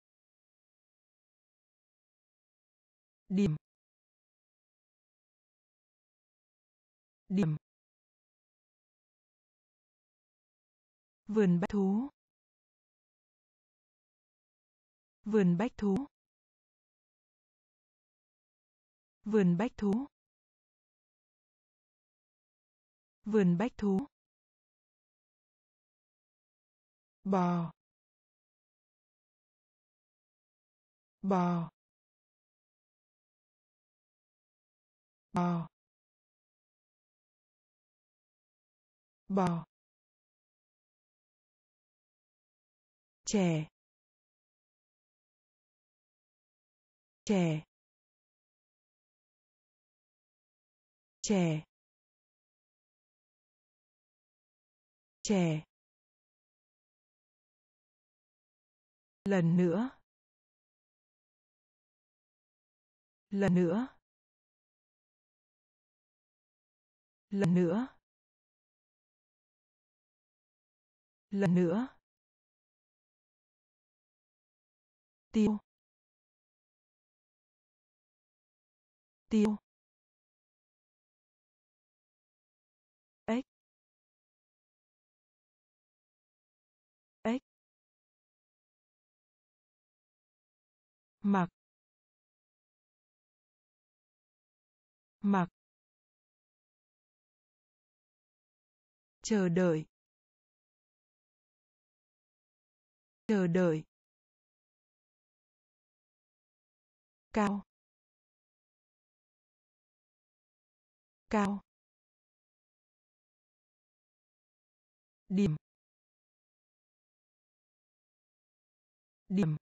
A: điểm, điểm, vườn bách thú, vườn bách thú, vườn bách thú, vườn bách thú, bò, bò, bò, bò, trẻ, trẻ, trẻ, trẻ, lần nữa, lần nữa, lần nữa, lần nữa, tiêu, tiêu, ếch, ếch, mặc, mặc, chờ đợi, chờ đợi, cao, cao, điểm, điểm,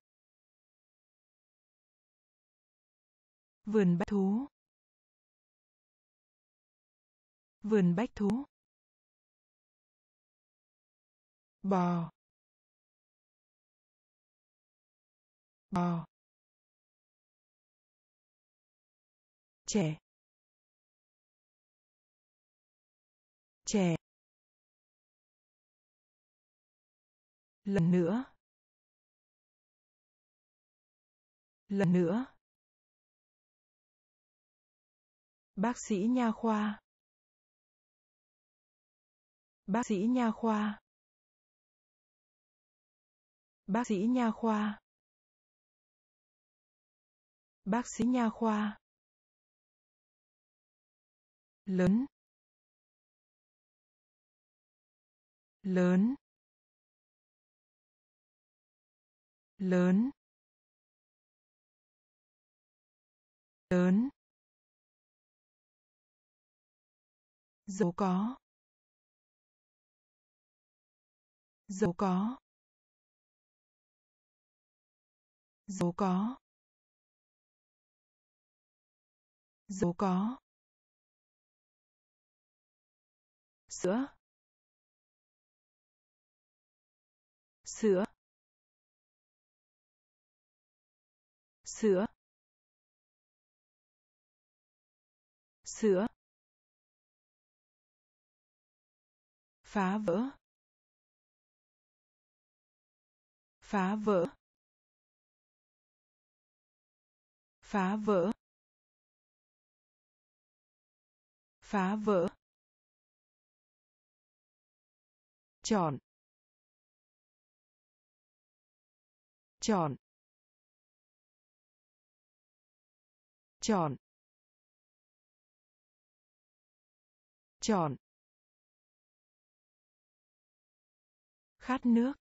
A: vườn bách thú, vườn bách thú, bò, bò, trẻ, trẻ, lần nữa, lần nữa, bác sĩ nha khoa, bác sĩ nha khoa, bác sĩ nha khoa, bác sĩ nha khoa, lớn, lớn, lớn, lớn, giàu có, giàu có, giàu có, giàu có, sữa, sữa, sữa, sữa, phá vỡ, phá vỡ, phá vỡ, phá vỡ, chọn, chọn, chọn, chọn, khát nước,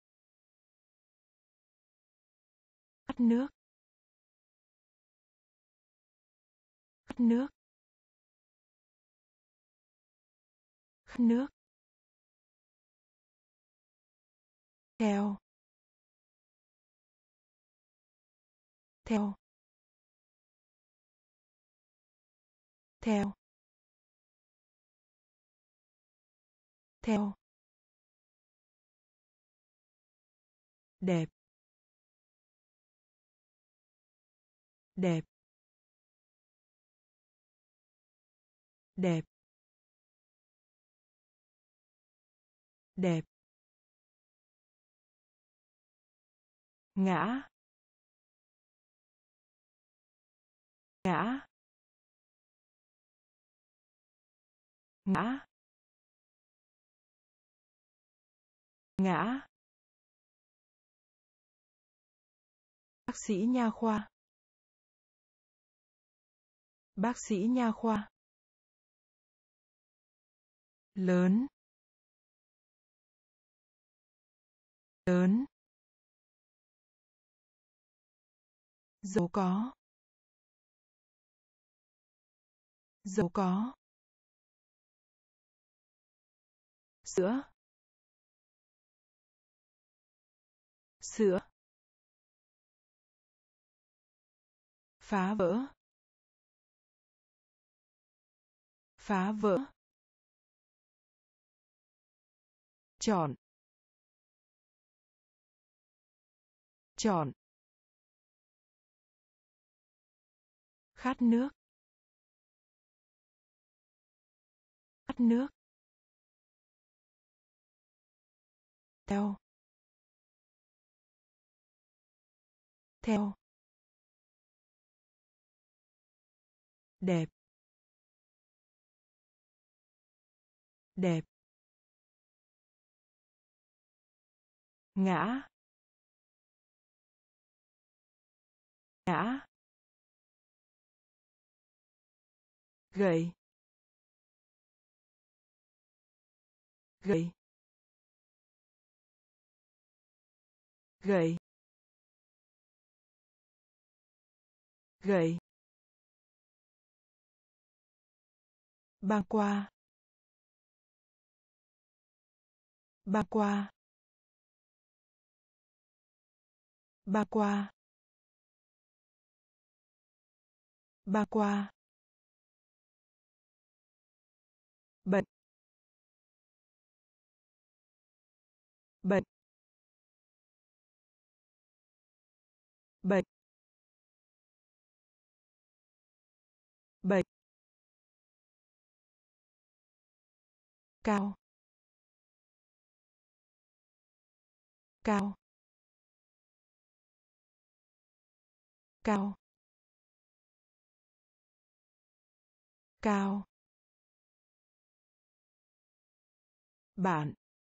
A: khát nước, khát nước, khát nước, theo, theo, theo, theo, đẹp, đẹp, đẹp, đẹp, ngã, ngã, ngã, ngã, bác sĩ nha khoa, bác sĩ nha khoa, lớn, lớn, giàu có, giàu có, sữa, sữa, phá vỡ, phá vỡ, chọn, chọn, khát nước, khát nước, theo, theo, đẹp, đẹp, ngã, ngã, gậy, gậy, gậy, gậy, băng qua, băng qua, băng qua, băng qua, bệnh, bệnh, bệnh, bệnh, cao, cao, cao, cao, bạn,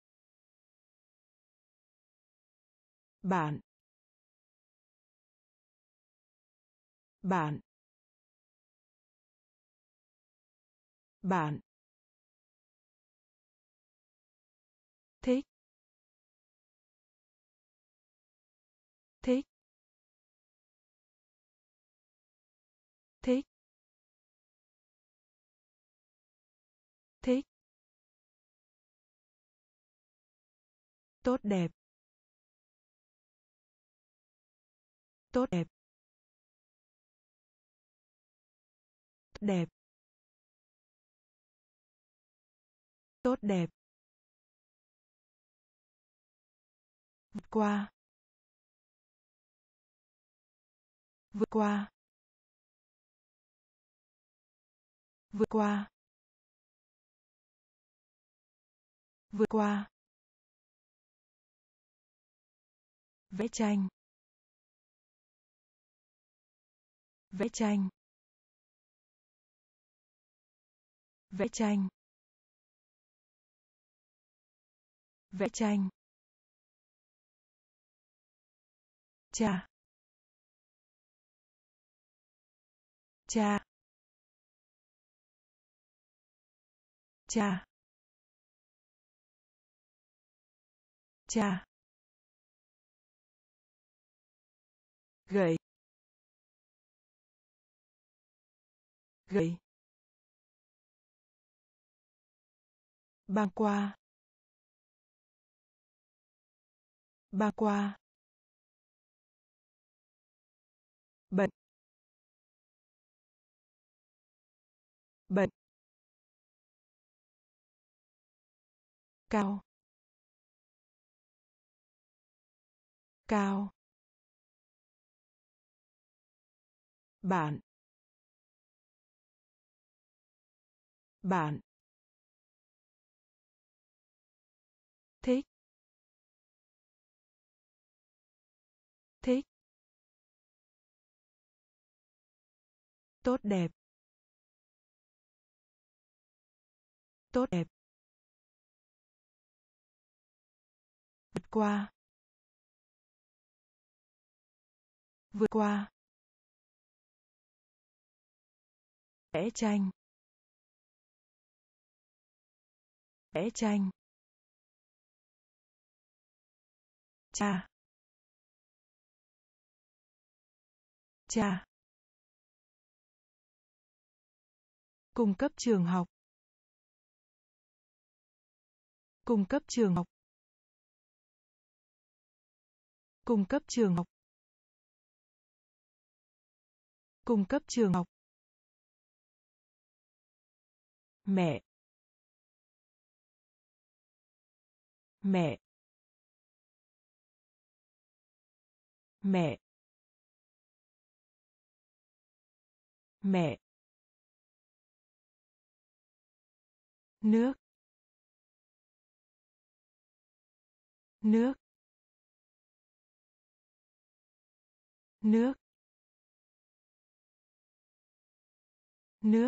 A: bạn, bạn, bạn, thích, thích, thích, thích, tốt đẹp, tốt đẹp, đẹp, tốt đẹp, vượt qua, vượt qua, vượt qua, vượt qua, vẽ tranh, vẽ tranh, vẽ tranh, vẽ tranh, cha, cha, cha, cha, gậy, gậy, băng qua, băng qua, bệnh, bệnh, cao, cao, bạn, bạn, thích, thích, tốt đẹp, tốt đẹp, vượt qua, vượt qua, vẽ tranh, vẽ tranh, cha, cha, cung cấp trường học, cung cấp trường học, cung cấp trường học, cung cấp trường học, mẹ, mẹ, mẹ, mẹ, nước, nước, nước, nước,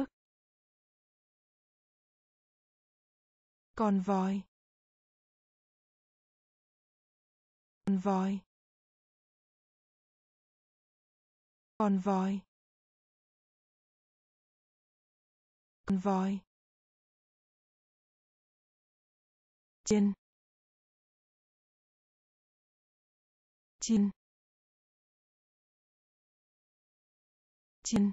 A: con voi, con voi, con voi, Con voi. Chiên. Chiên. Chiên.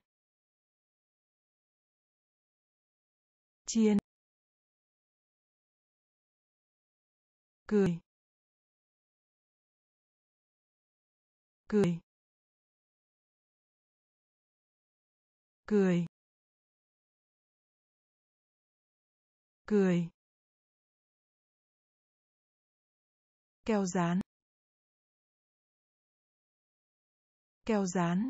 A: Chiên. Cười. Cười. Cười. Cười. Keo dán. Keo dán.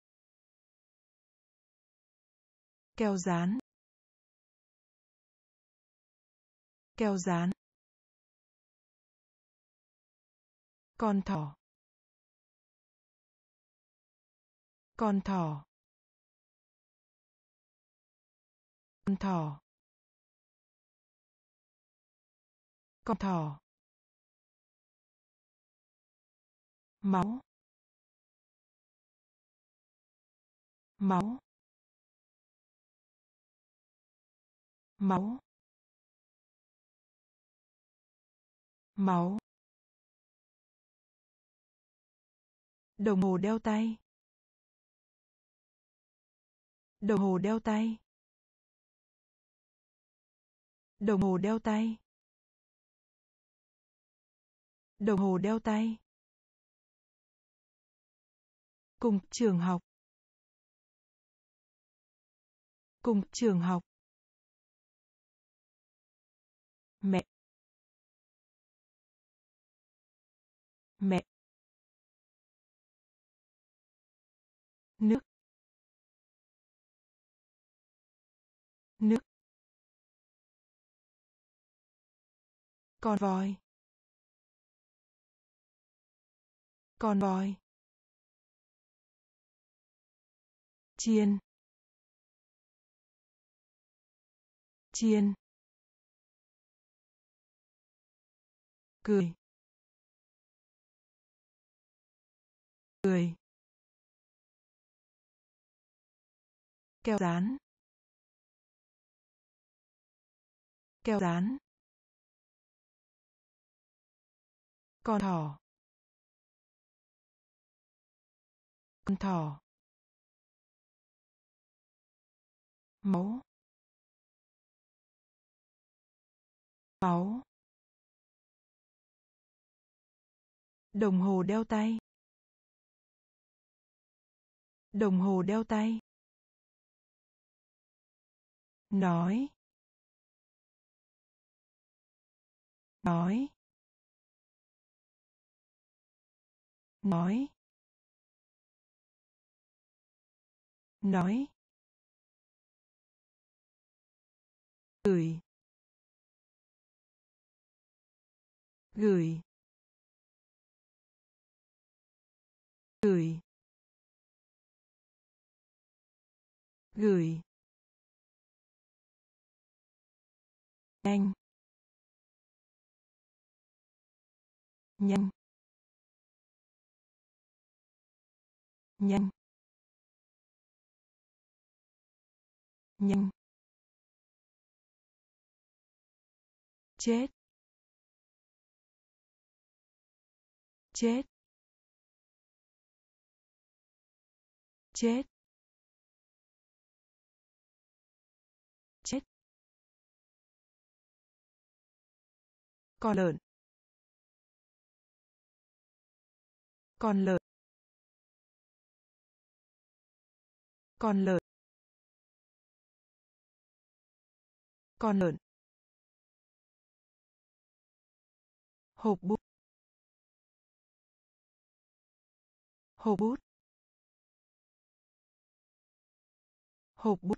A: Keo dán. Keo dán. Con thỏ. Con thỏ. Con thỏ. Con thỏ. Máu. Máu. Máu. Máu. Đồng hồ đeo tay. Đồng hồ đeo tay. Đồng hồ đeo tay. Đồng hồ đeo tay. Cùng trường học. Cùng trường học. Mẹ. Mẹ. Nước. Nước. Con voi. Con voi. Chiên. Chiên. Cười. Cười. Keo dán. Keo dán. Con thỏ. Con thỏ. Máu. Máu. Đồng hồ đeo tay. Đồng hồ đeo tay. Nói. Nói. Nói. Nói. Gửi. Gửi. Gửi. Gửi. Nhanh. Nhanh. Nhanh. Nhanh. Chết. Chết. Chết. Chết. Con lợn. Con lợn. Con lợn. Con lợn. Hộp bút. Hộp bút. Hộp bút.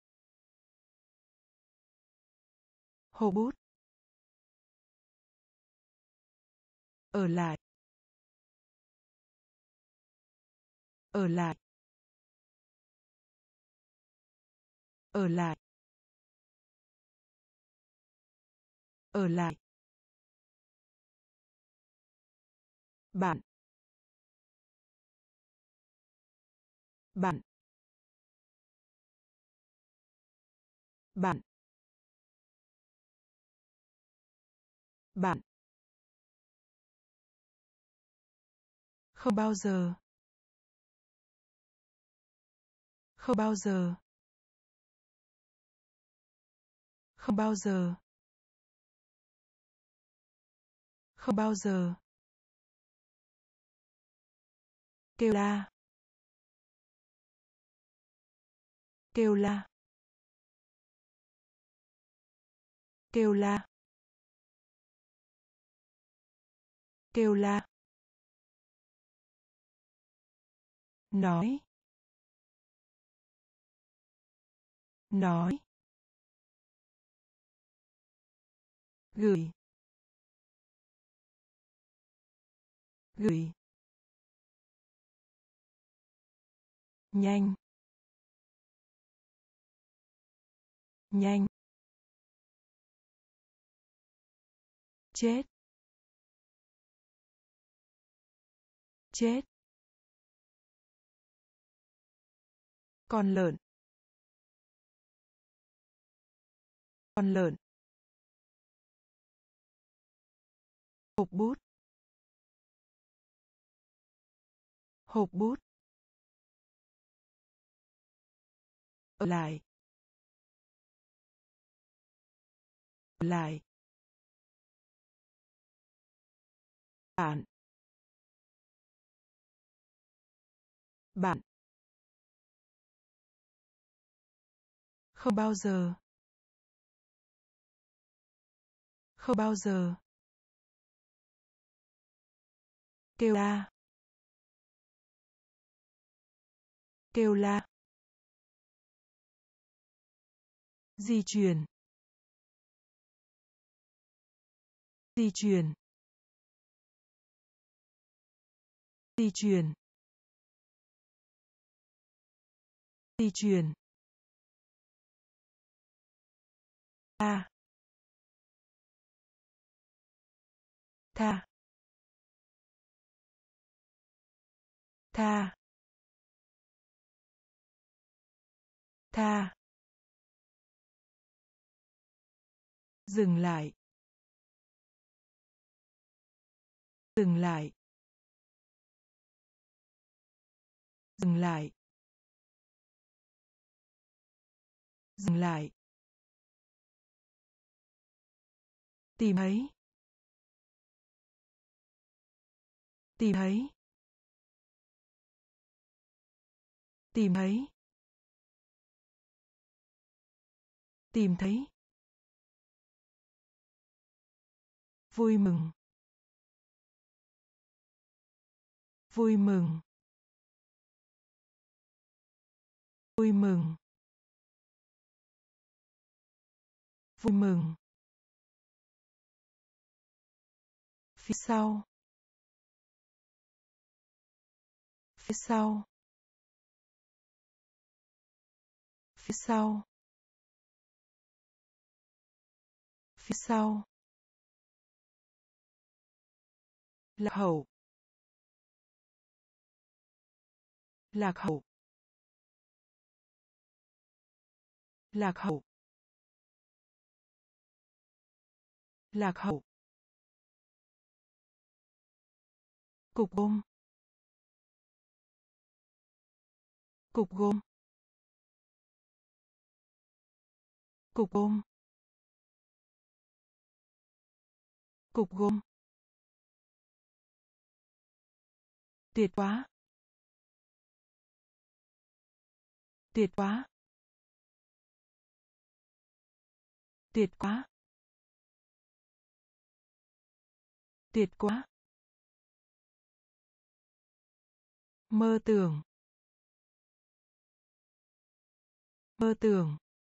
A: Hộp bút. Ở lại. Ở lại. Ở lại. Ở lại. Bạn. Bạn. bạn bạn không bao giờ không bao giờ không bao giờ không bao giờ kêu la kêu la kêu la kêu la nói nói gửi gửi nhanh nhanh chết chết con lợn con lợn hộp bút hộp bút ở lại ở lại bạn bạn không bao giờ không bao giờ kêu la kêu la di chuyển di chuyển di chuyển di chuyển tha tha tha tha dừng lại dừng lại dừng lại dừng lại tìm thấy tìm thấy tìm thấy tìm thấy vui mừng vui mừng vui mừng vui mừng phía sau phía sau phía sau phía sau lạc hậu lạc hậu lạc hậu lạc hậu cục gôm cục gôm cục gôm cục gôm tuyệt quá tuyệt quá tuyệt quá tuyệt quá mơ tưởng mơ tưởng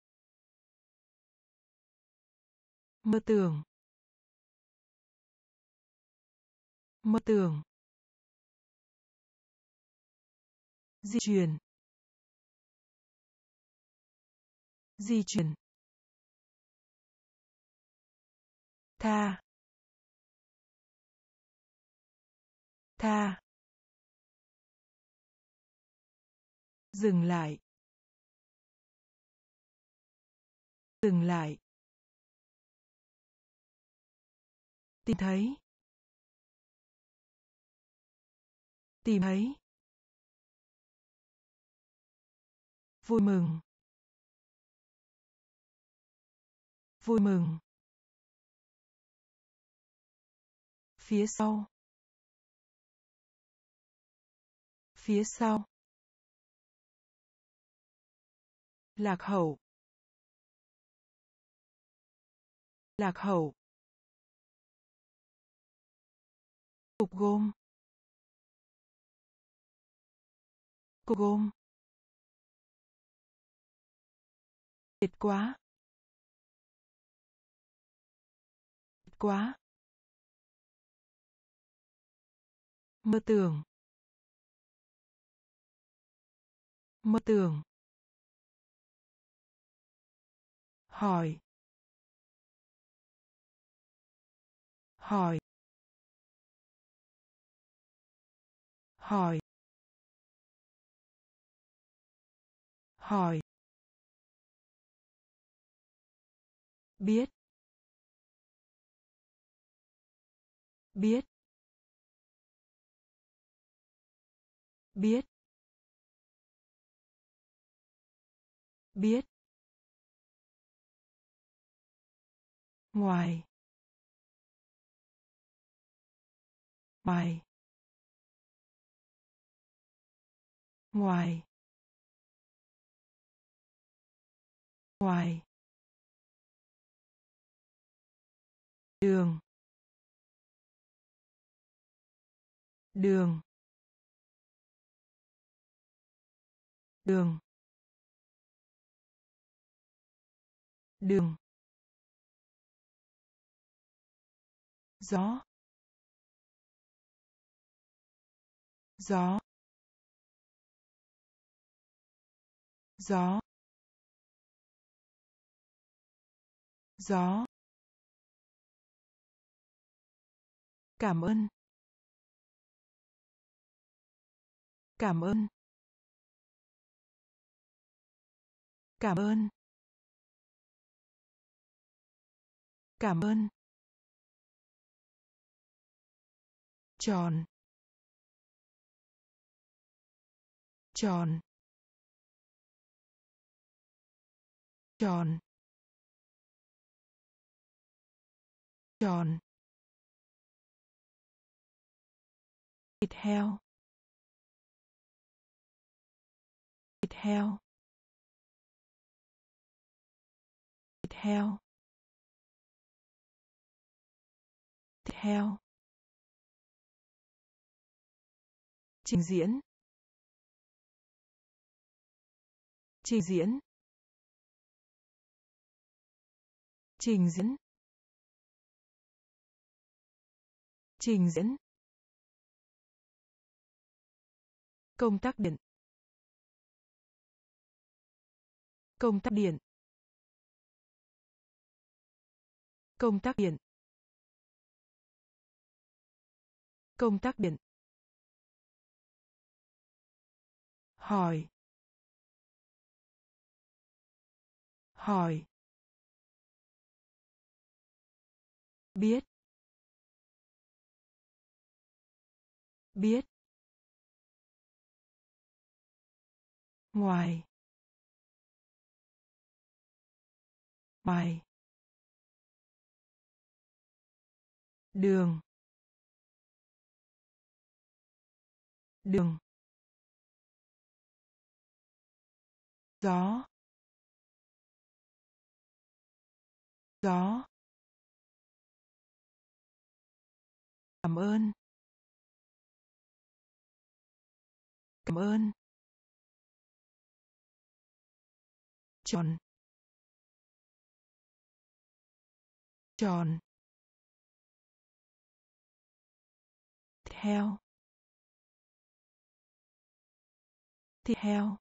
A: mơ tưởng mơ tưởng di chuyển di chuyển tha tha dừng lại Dừng lại. Tìm thấy. Tìm thấy. Vui mừng. Vui mừng. Phía sau. Phía sau. Lạc hậu. Lạc hậu. Cục gôm. Cục gôm. Tuyệt quá. Tuyệt quá. Mơ tưởng. Mơ tưởng. Hỏi. Hỏi. Hỏi. Hỏi. Biết. Biết. Biết. Biết. Ngoài. Ngoài. Ngoài. Ngoài. Đường. Đường. Đường. Đường. Gió. Gió. Gió. Gió. Cảm ơn. Cảm ơn. Cảm ơn. Cảm ơn. Tròn. Tròn. Tròn. Tròn. Thịt heo. Thịt heo. Thịt heo. Thịt heo. Trình diễn. Trình diễn. Trình diễn. Trình diễn. Công tắc điện. Công tắc điện. Công tắc điện. Công tắc điện. Hỏi. Hỏi. Biết. Biết. Ngoài. Ngoài. Đường. Đường. Gió. Gió. Cảm ơn. Cảm ơn. Tròn. Tròn. Thịt heo. Thịt heo.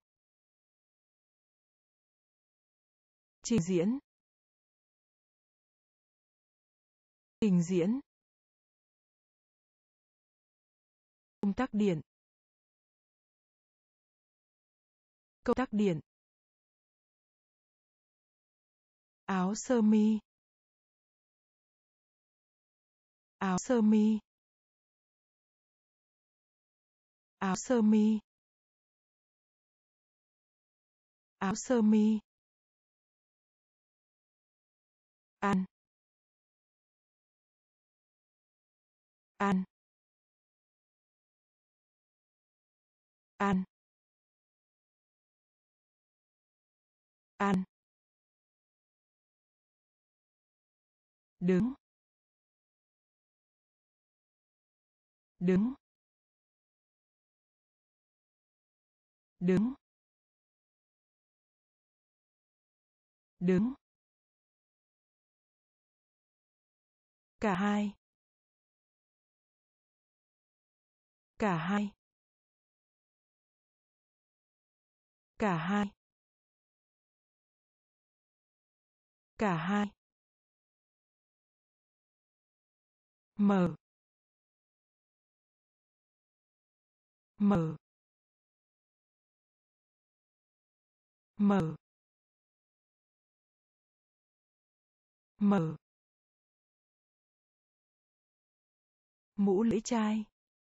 A: Trình diễn. Trình diễn. Công tắc điện. Công tắc điện. áo sơ mi, áo sơ mi, áo sơ mi, áo sơ mi, ăn, ăn, ăn, ăn, đứng, đứng, đứng, đứng, cả hai, cả hai, cả hai, cả hai, mở, mở, mở, mở, mũ lưỡi chai,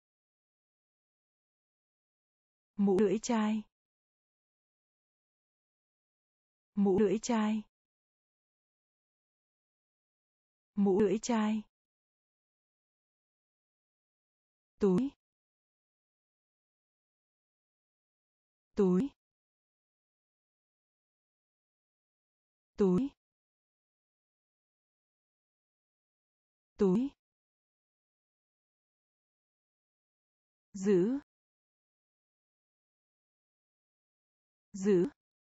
A: mũ lưỡi chai, mũ lưỡi chai, mũ lưỡi chai, túi, túi, túi, túi, giữ, giữ,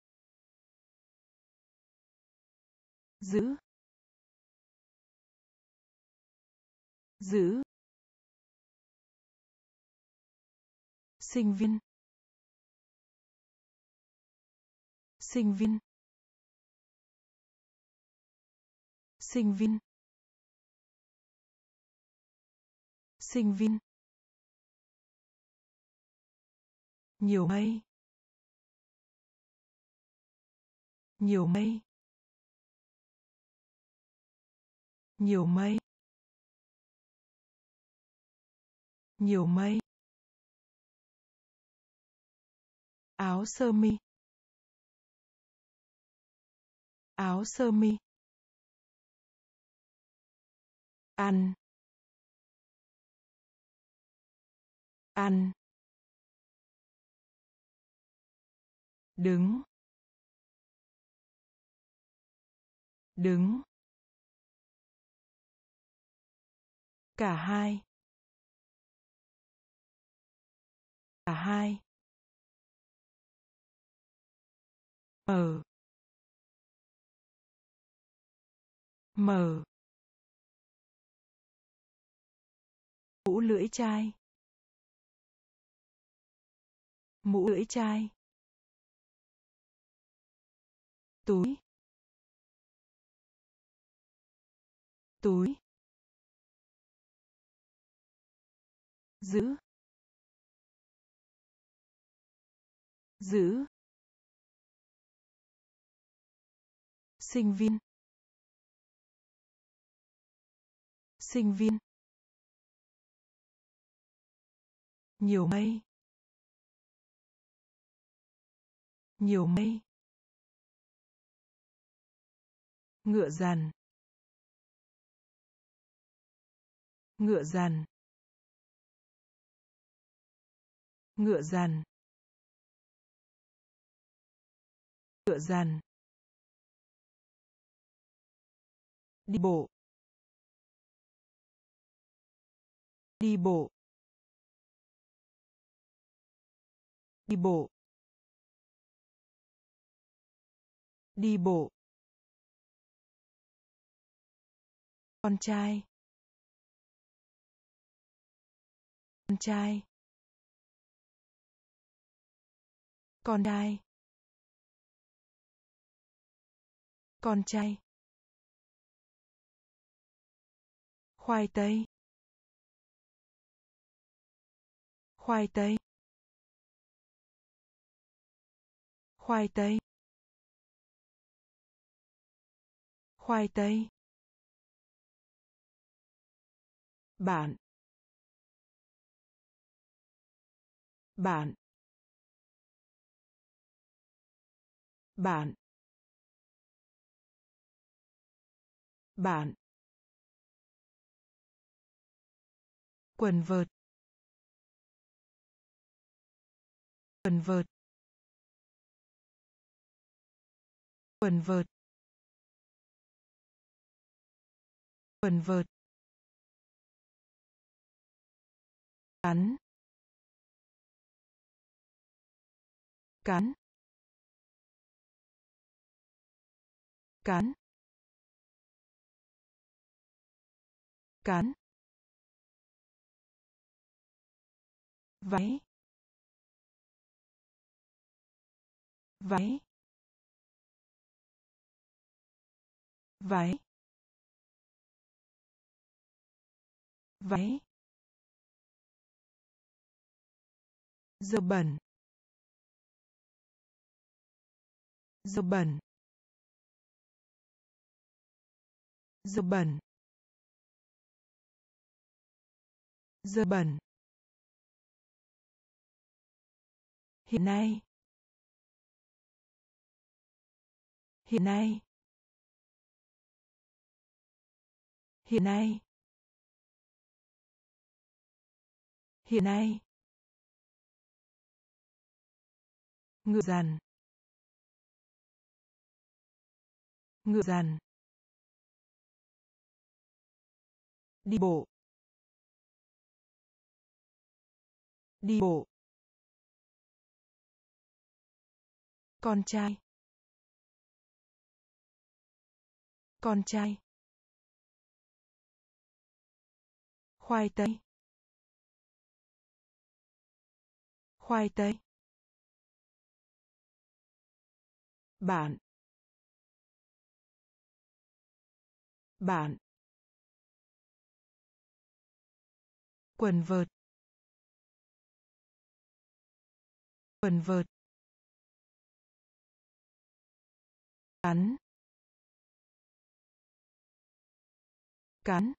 A: giữ, giữ, sinh viên, sinh viên, sinh viên, sinh viên, nhiều mây, nhiều mây, nhiều mây, nhiều mây, áo sơ mi, áo sơ mi, ăn, ăn, đứng, đứng, cả hai, cả hai, mở, mở, mũ lưỡi chai, mũ lưỡi chai, túi, túi, giữ, giữ, sinh viên, sinh viên, nhiều mây, nhiều mây, ngựa dằn, ngựa dằn, ngựa dằn, ngựa dằn, đi bộ, đi bộ, đi bộ, đi bộ, con trai, con trai, con trai, con trai, khoai tây, khoai tây, khoai tây, khoai tây, bạn, bạn, bạn, bạn, quần vợt, quần vợt, quần vợt, quần vợt, cắn, cắn, cắn, cắn, váy, váy, váy, váy, dơ bẩn, dơ bẩn, dơ bẩn, dơ bẩn, hiện nay, hiện nay, hiện nay, hiện nay, ngựa dằn, ngựa dằn, đi bộ, đi bộ, con trai, con trai, khoai tây, khoai tây, bạn, bạn, quần vợt, quần vợt, cắn, cắn,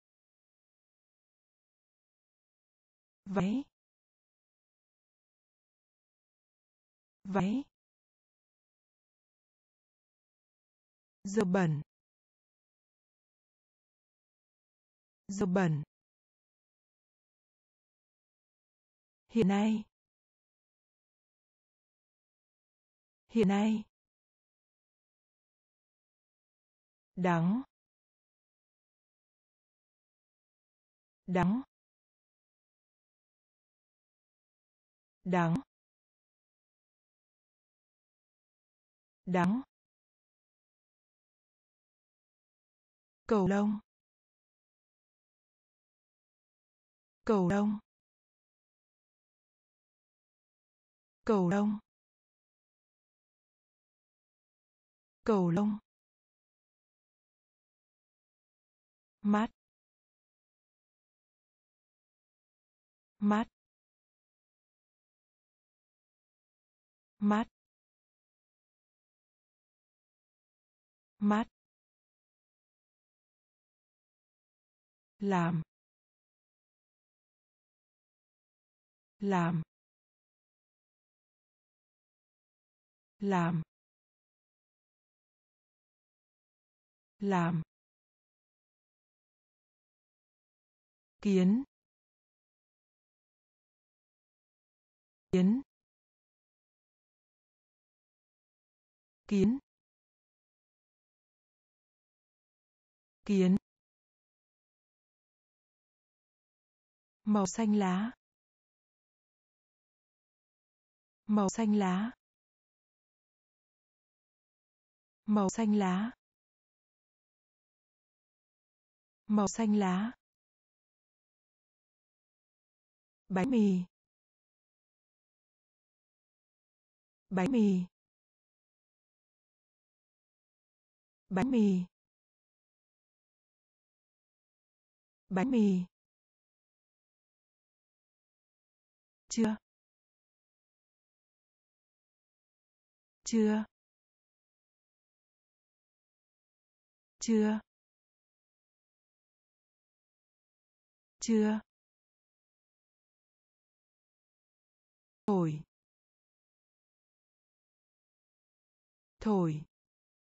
A: váy, váy, dơ bẩn, dơ bẩn, hiện nay, hiện nay, đắng, đắng, đắng, đắng, cầu lông, cầu lông, cầu lông, cầu lông, mát, mát, mát, mát, làm, làm, làm, làm, kiến, kiến, kiến, kiến, màu xanh lá, màu xanh lá, màu xanh lá, màu xanh lá, bánh mì, bánh mì, bánh mì, bánh mì, chưa, chưa, chưa, chưa, thổi, thổi,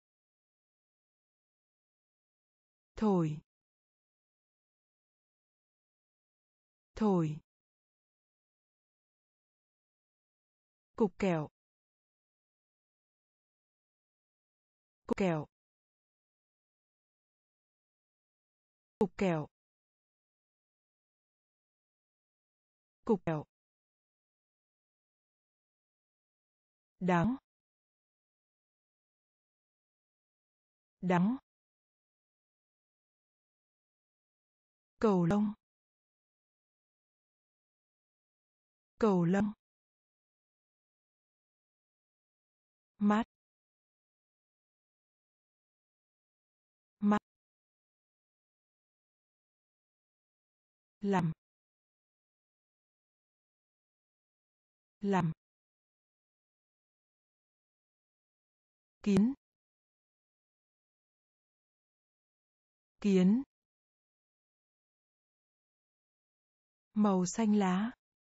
A: thổi, thổi, cục kẹo, cục kẹo, cục kẹo, cục kẹo, đắng, đắng, cầu lông, cầu lông, mát, mát, làm, làm, kiến, kiến, màu xanh lá,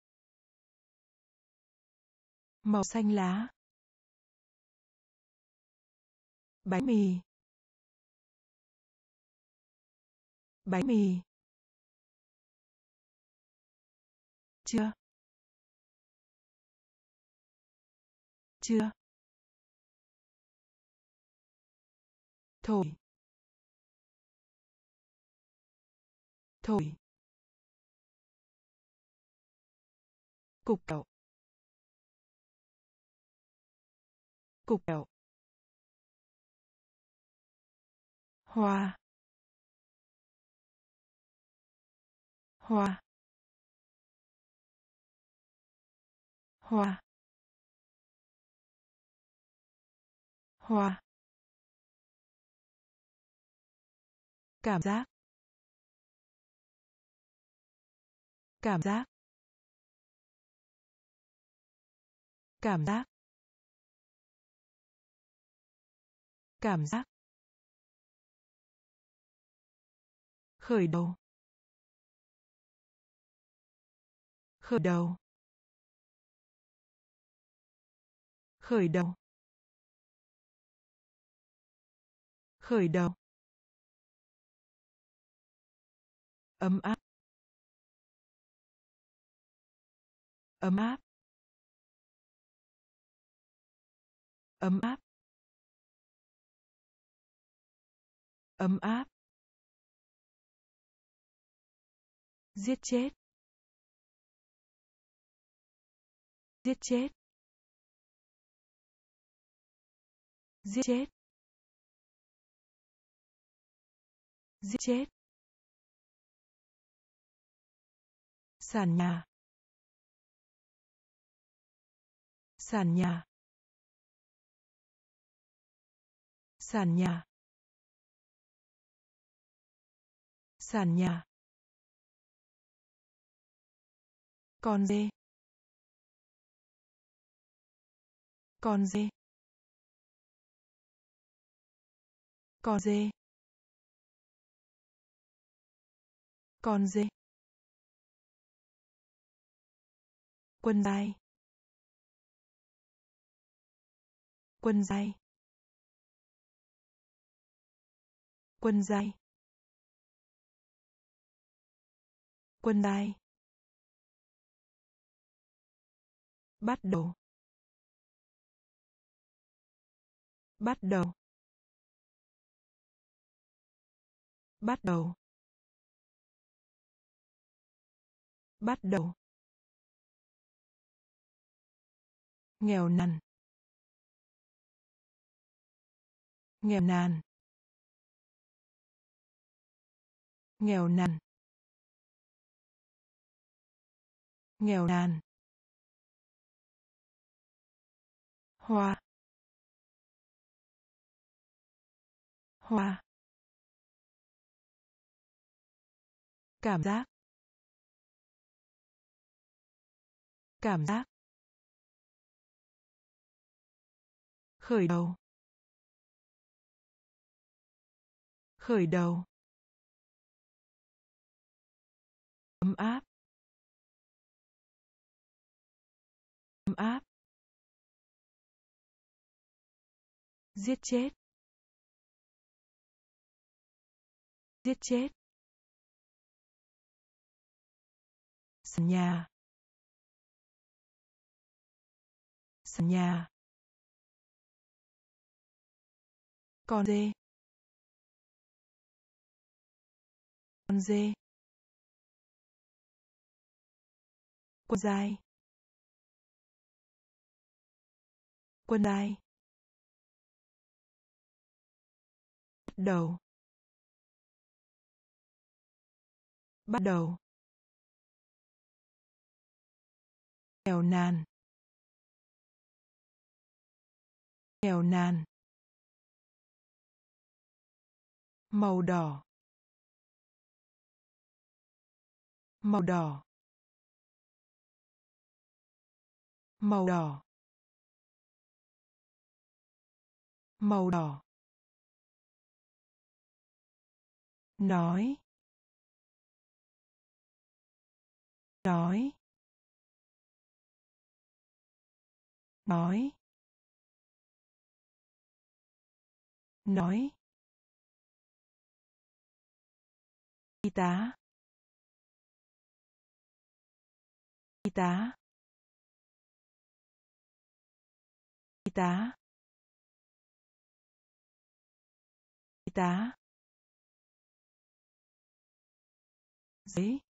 A: màu xanh lá, bánh mì, bánh mì, chưa, chưa, thổi, thổi, cục kẹo, cục kẹo, hoa, hoa, hoa, hoa, cảm giác, cảm giác, cảm giác, cảm giác, khởi đầu, khởi đầu, khởi đầu, khởi đầu, ấm áp, ấm áp, ấm áp, ấm áp, giết chết, giết chết, giết chết, giết chết, sàn nhà, sàn nhà, sàn nhà, sàn nhà, con dê, con dê, con dê, con dê, quân dài, quân dài, quân dài, quân dài, bắt đầu, bắt đầu, bắt đầu, bắt đầu, nghèo nàn, nghèo nàn, nghèo nàn, nghèo nàn, hoa, hoa, cảm giác, cảm giác, khởi đầu, khởi đầu, ấm áp, ấm áp, giết chết, giết chết, sân nhà, sân nhà, con dê, con dê, quân dài, quân dài, bắt đầu, bắt đầu, nghèo nàn, nghèo nàn, màu đỏ, màu đỏ, màu đỏ, màu đỏ, nói, nói, nói, nói, y tá, y tá, y tá, y tá, giấy,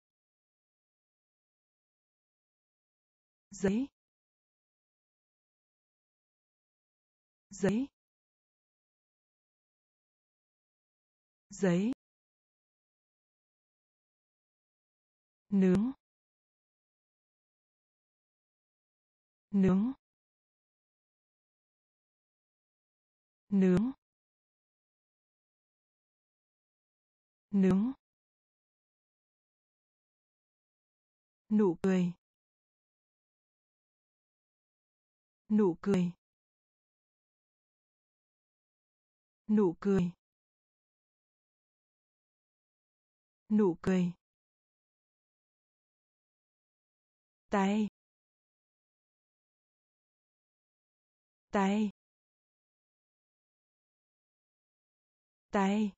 A: giấy, giấy, giấy, nướng, nướng, nướng, nướng, nụ cười, nụ cười, nụ cười, nụ cười, tay, tay, tay,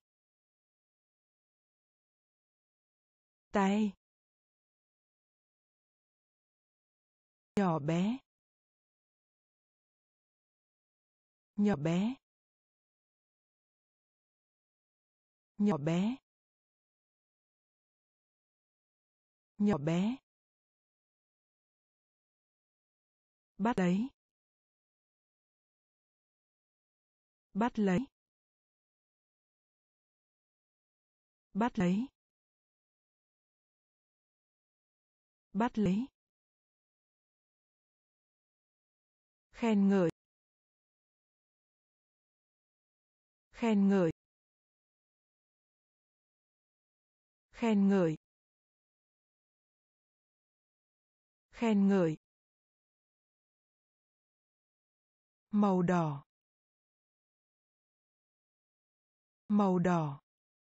A: tay, nhỏ bé, nhỏ bé, nhỏ bé, nhỏ bé, bắt lấy, bắt lấy, bắt lấy, bắt lấy, khen ngợi, khen ngợi, khen ngợi, khen ngợi, màu đỏ, màu đỏ,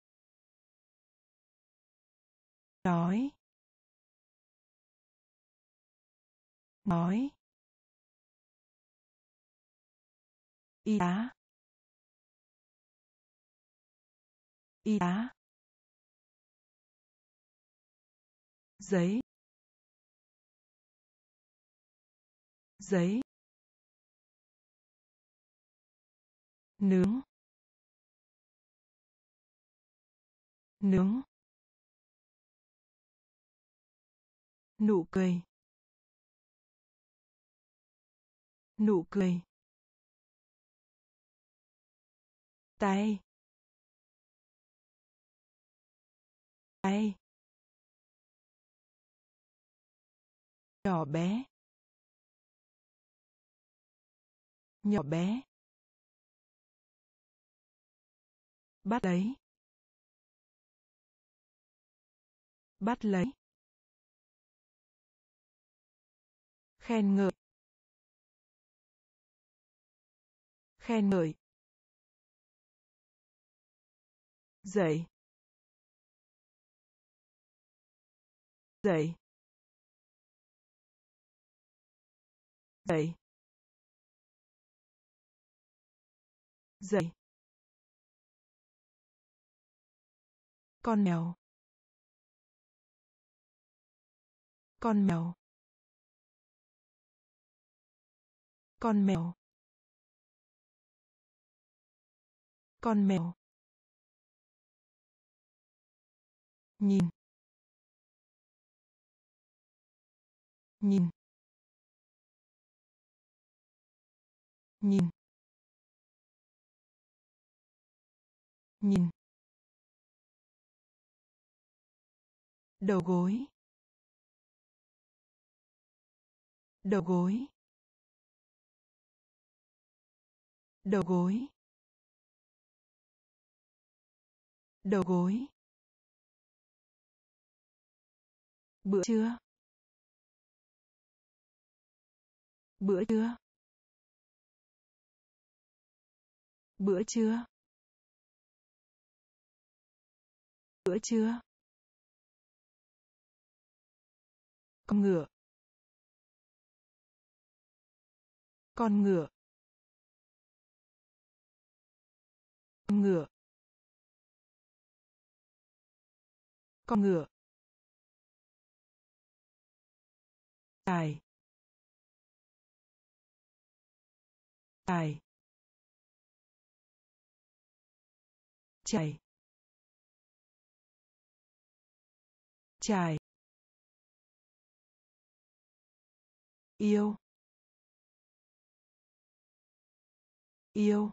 A: nói, nói, y tá, y tá, giấy, giấy, nướng, nướng, nụ cười, nụ cười, tay, tay, nhỏ bé, nhỏ bé, bắt lấy, bắt lấy, khen ngợi, khen ngợi, dậy, dậy, dậy, dậy, con mèo, con mèo, con mèo, con mèo, nhìn, nhìn, nhìn, nhìn, đầu gối, đầu gối, đầu gối, đầu gối, bữa trưa, bữa trưa, bữa trưa, bữa trưa, con ngựa, con ngựa, con ngựa, con ngựa, tài, tài, chảy, chài, yêu, yêu,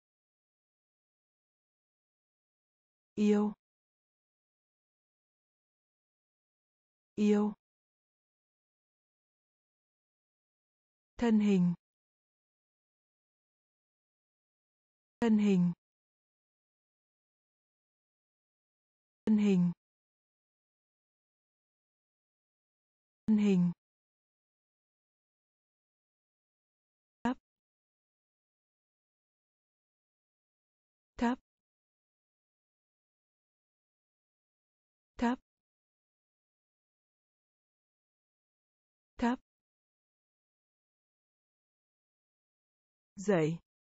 A: yêu, yêu, thân hình, thân hình, thân hình, thân hình, thấp, thấp, thấp, thấp, dậy,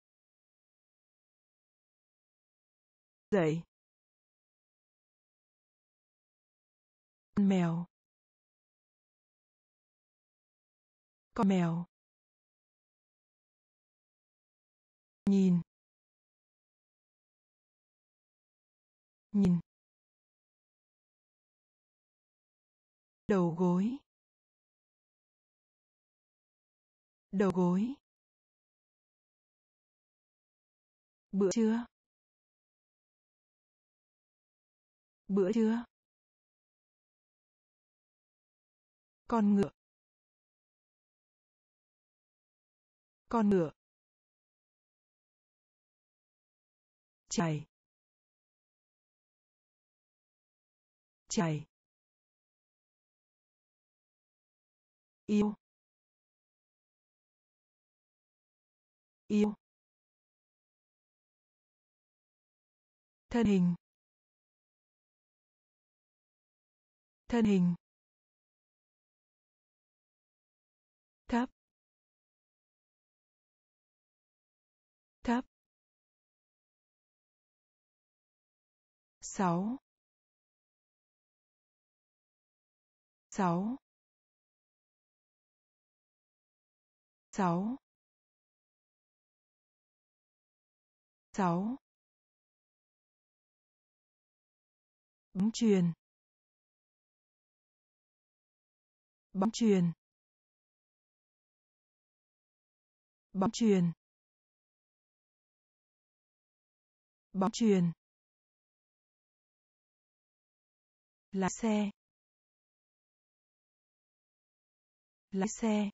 A: dậy, con mèo, con mèo, nhìn, nhìn, đầu gối, đầu gối, bữa trưa, bữa trưa, con ngựa, con ngựa, chảy, chảy, yêu, yêu, thân hình, thân hình, thấp, thấp, sáu, sáu, sáu, sáu, bóng chuyền, bóng chuyền, bóng chuyền, bóng chuyền, lái xe, lái xe,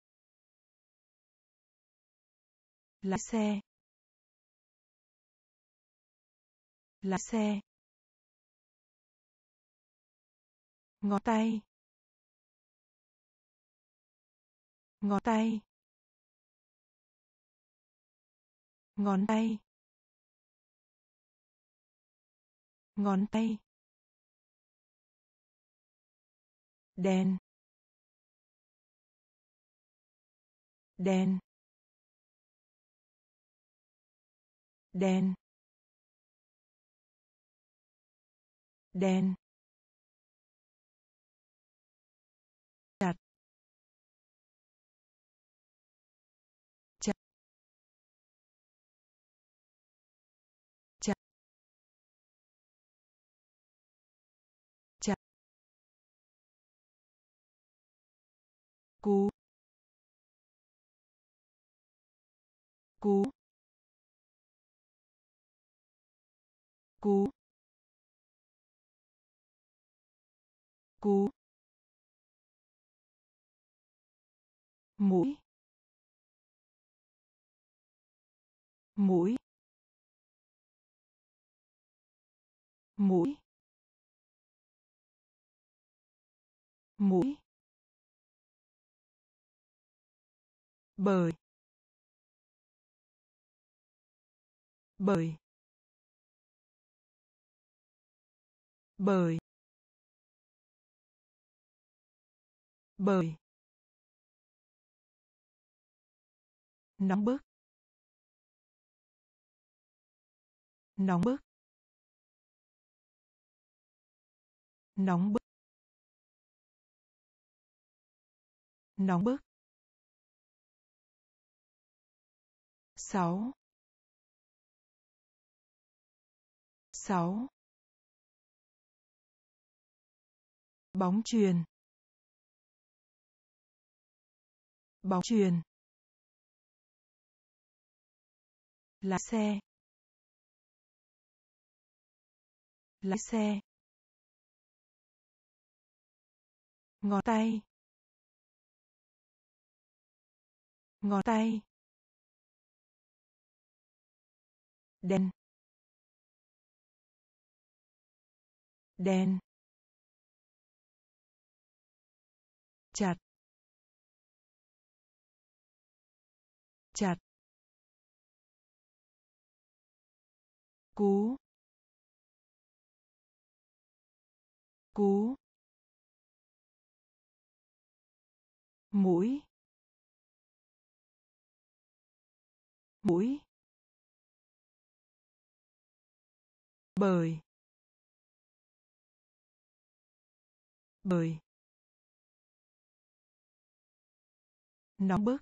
A: lái xe, lái xe, ngón tay, ngón tay, ngón tay, ngón tay, đen, đen, đen, đen, chặt, chặt, chặt, chặt, cú, cú, cú, cú, mũi, mũi, mũi, mũi, bởi, bởi, bởi, bởi, nóng bức, nóng bức, nóng bức, nóng bức, sáu, sáu, bóng chuyền, bóng chuyền, lái xe, lái xe, ngón tay, ngón tay, đen, đen, chặt, chặt, cú, cú, mũi, mũi, bởi, bởi, nóng bức,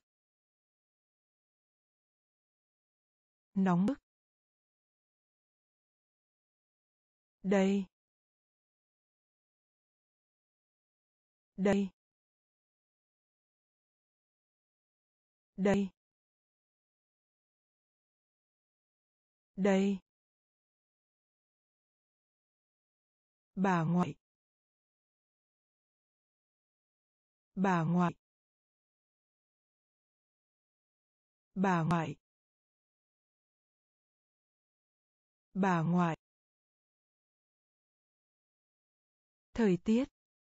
A: nóng bức, đây, đây, đây, đây, bà ngoại, bà ngoại, bà ngoại, bà ngoại, thời tiết,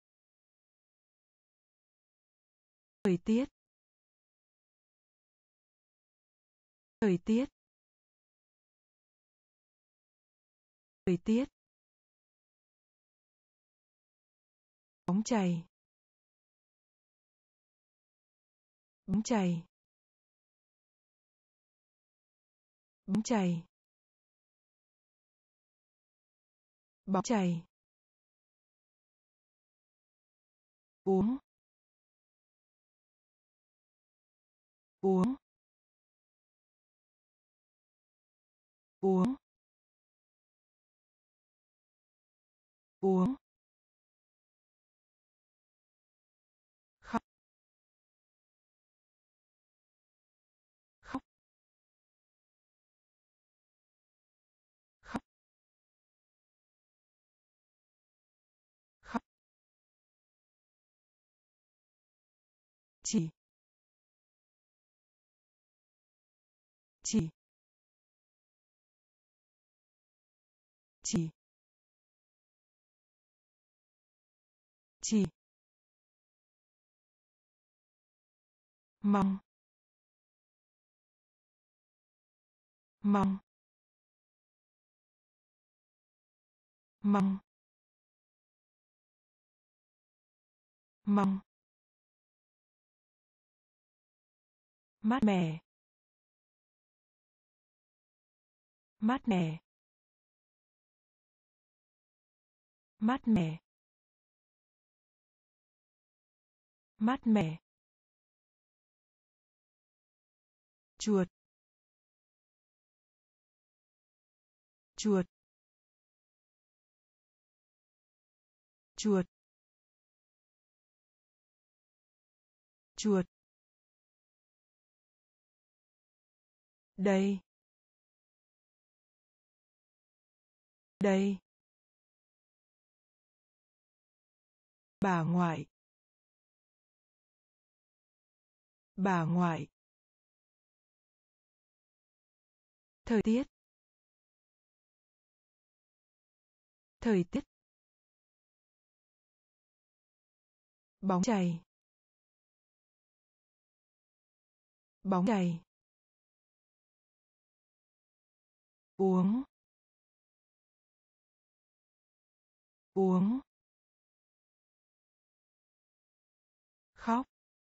A: thời tiết, thời tiết, thời tiết, bóng chày, bóng chày, bóng chày, bóng chày, uống, uống, uống, uống, khóc, khóc, khóc, khóc, chỉ, chỉ, chỉ, chỉ, mong, mong, mong mong mát mẻ mát mẻ mát mẻ mát mẻ chuột chuột chuột chuột đây đây bà ngoại bà ngoại thời tiết thời tiết bóng chày bóng chày uống uống khóc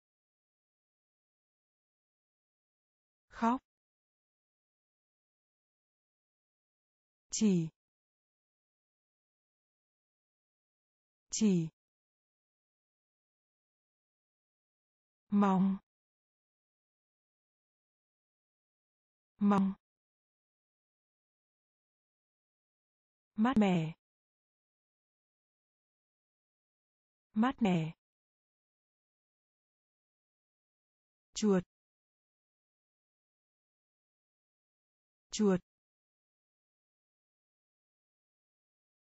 A: khóc chỉ chỉ mong mong mát mẻ mát mẻ chuột chuột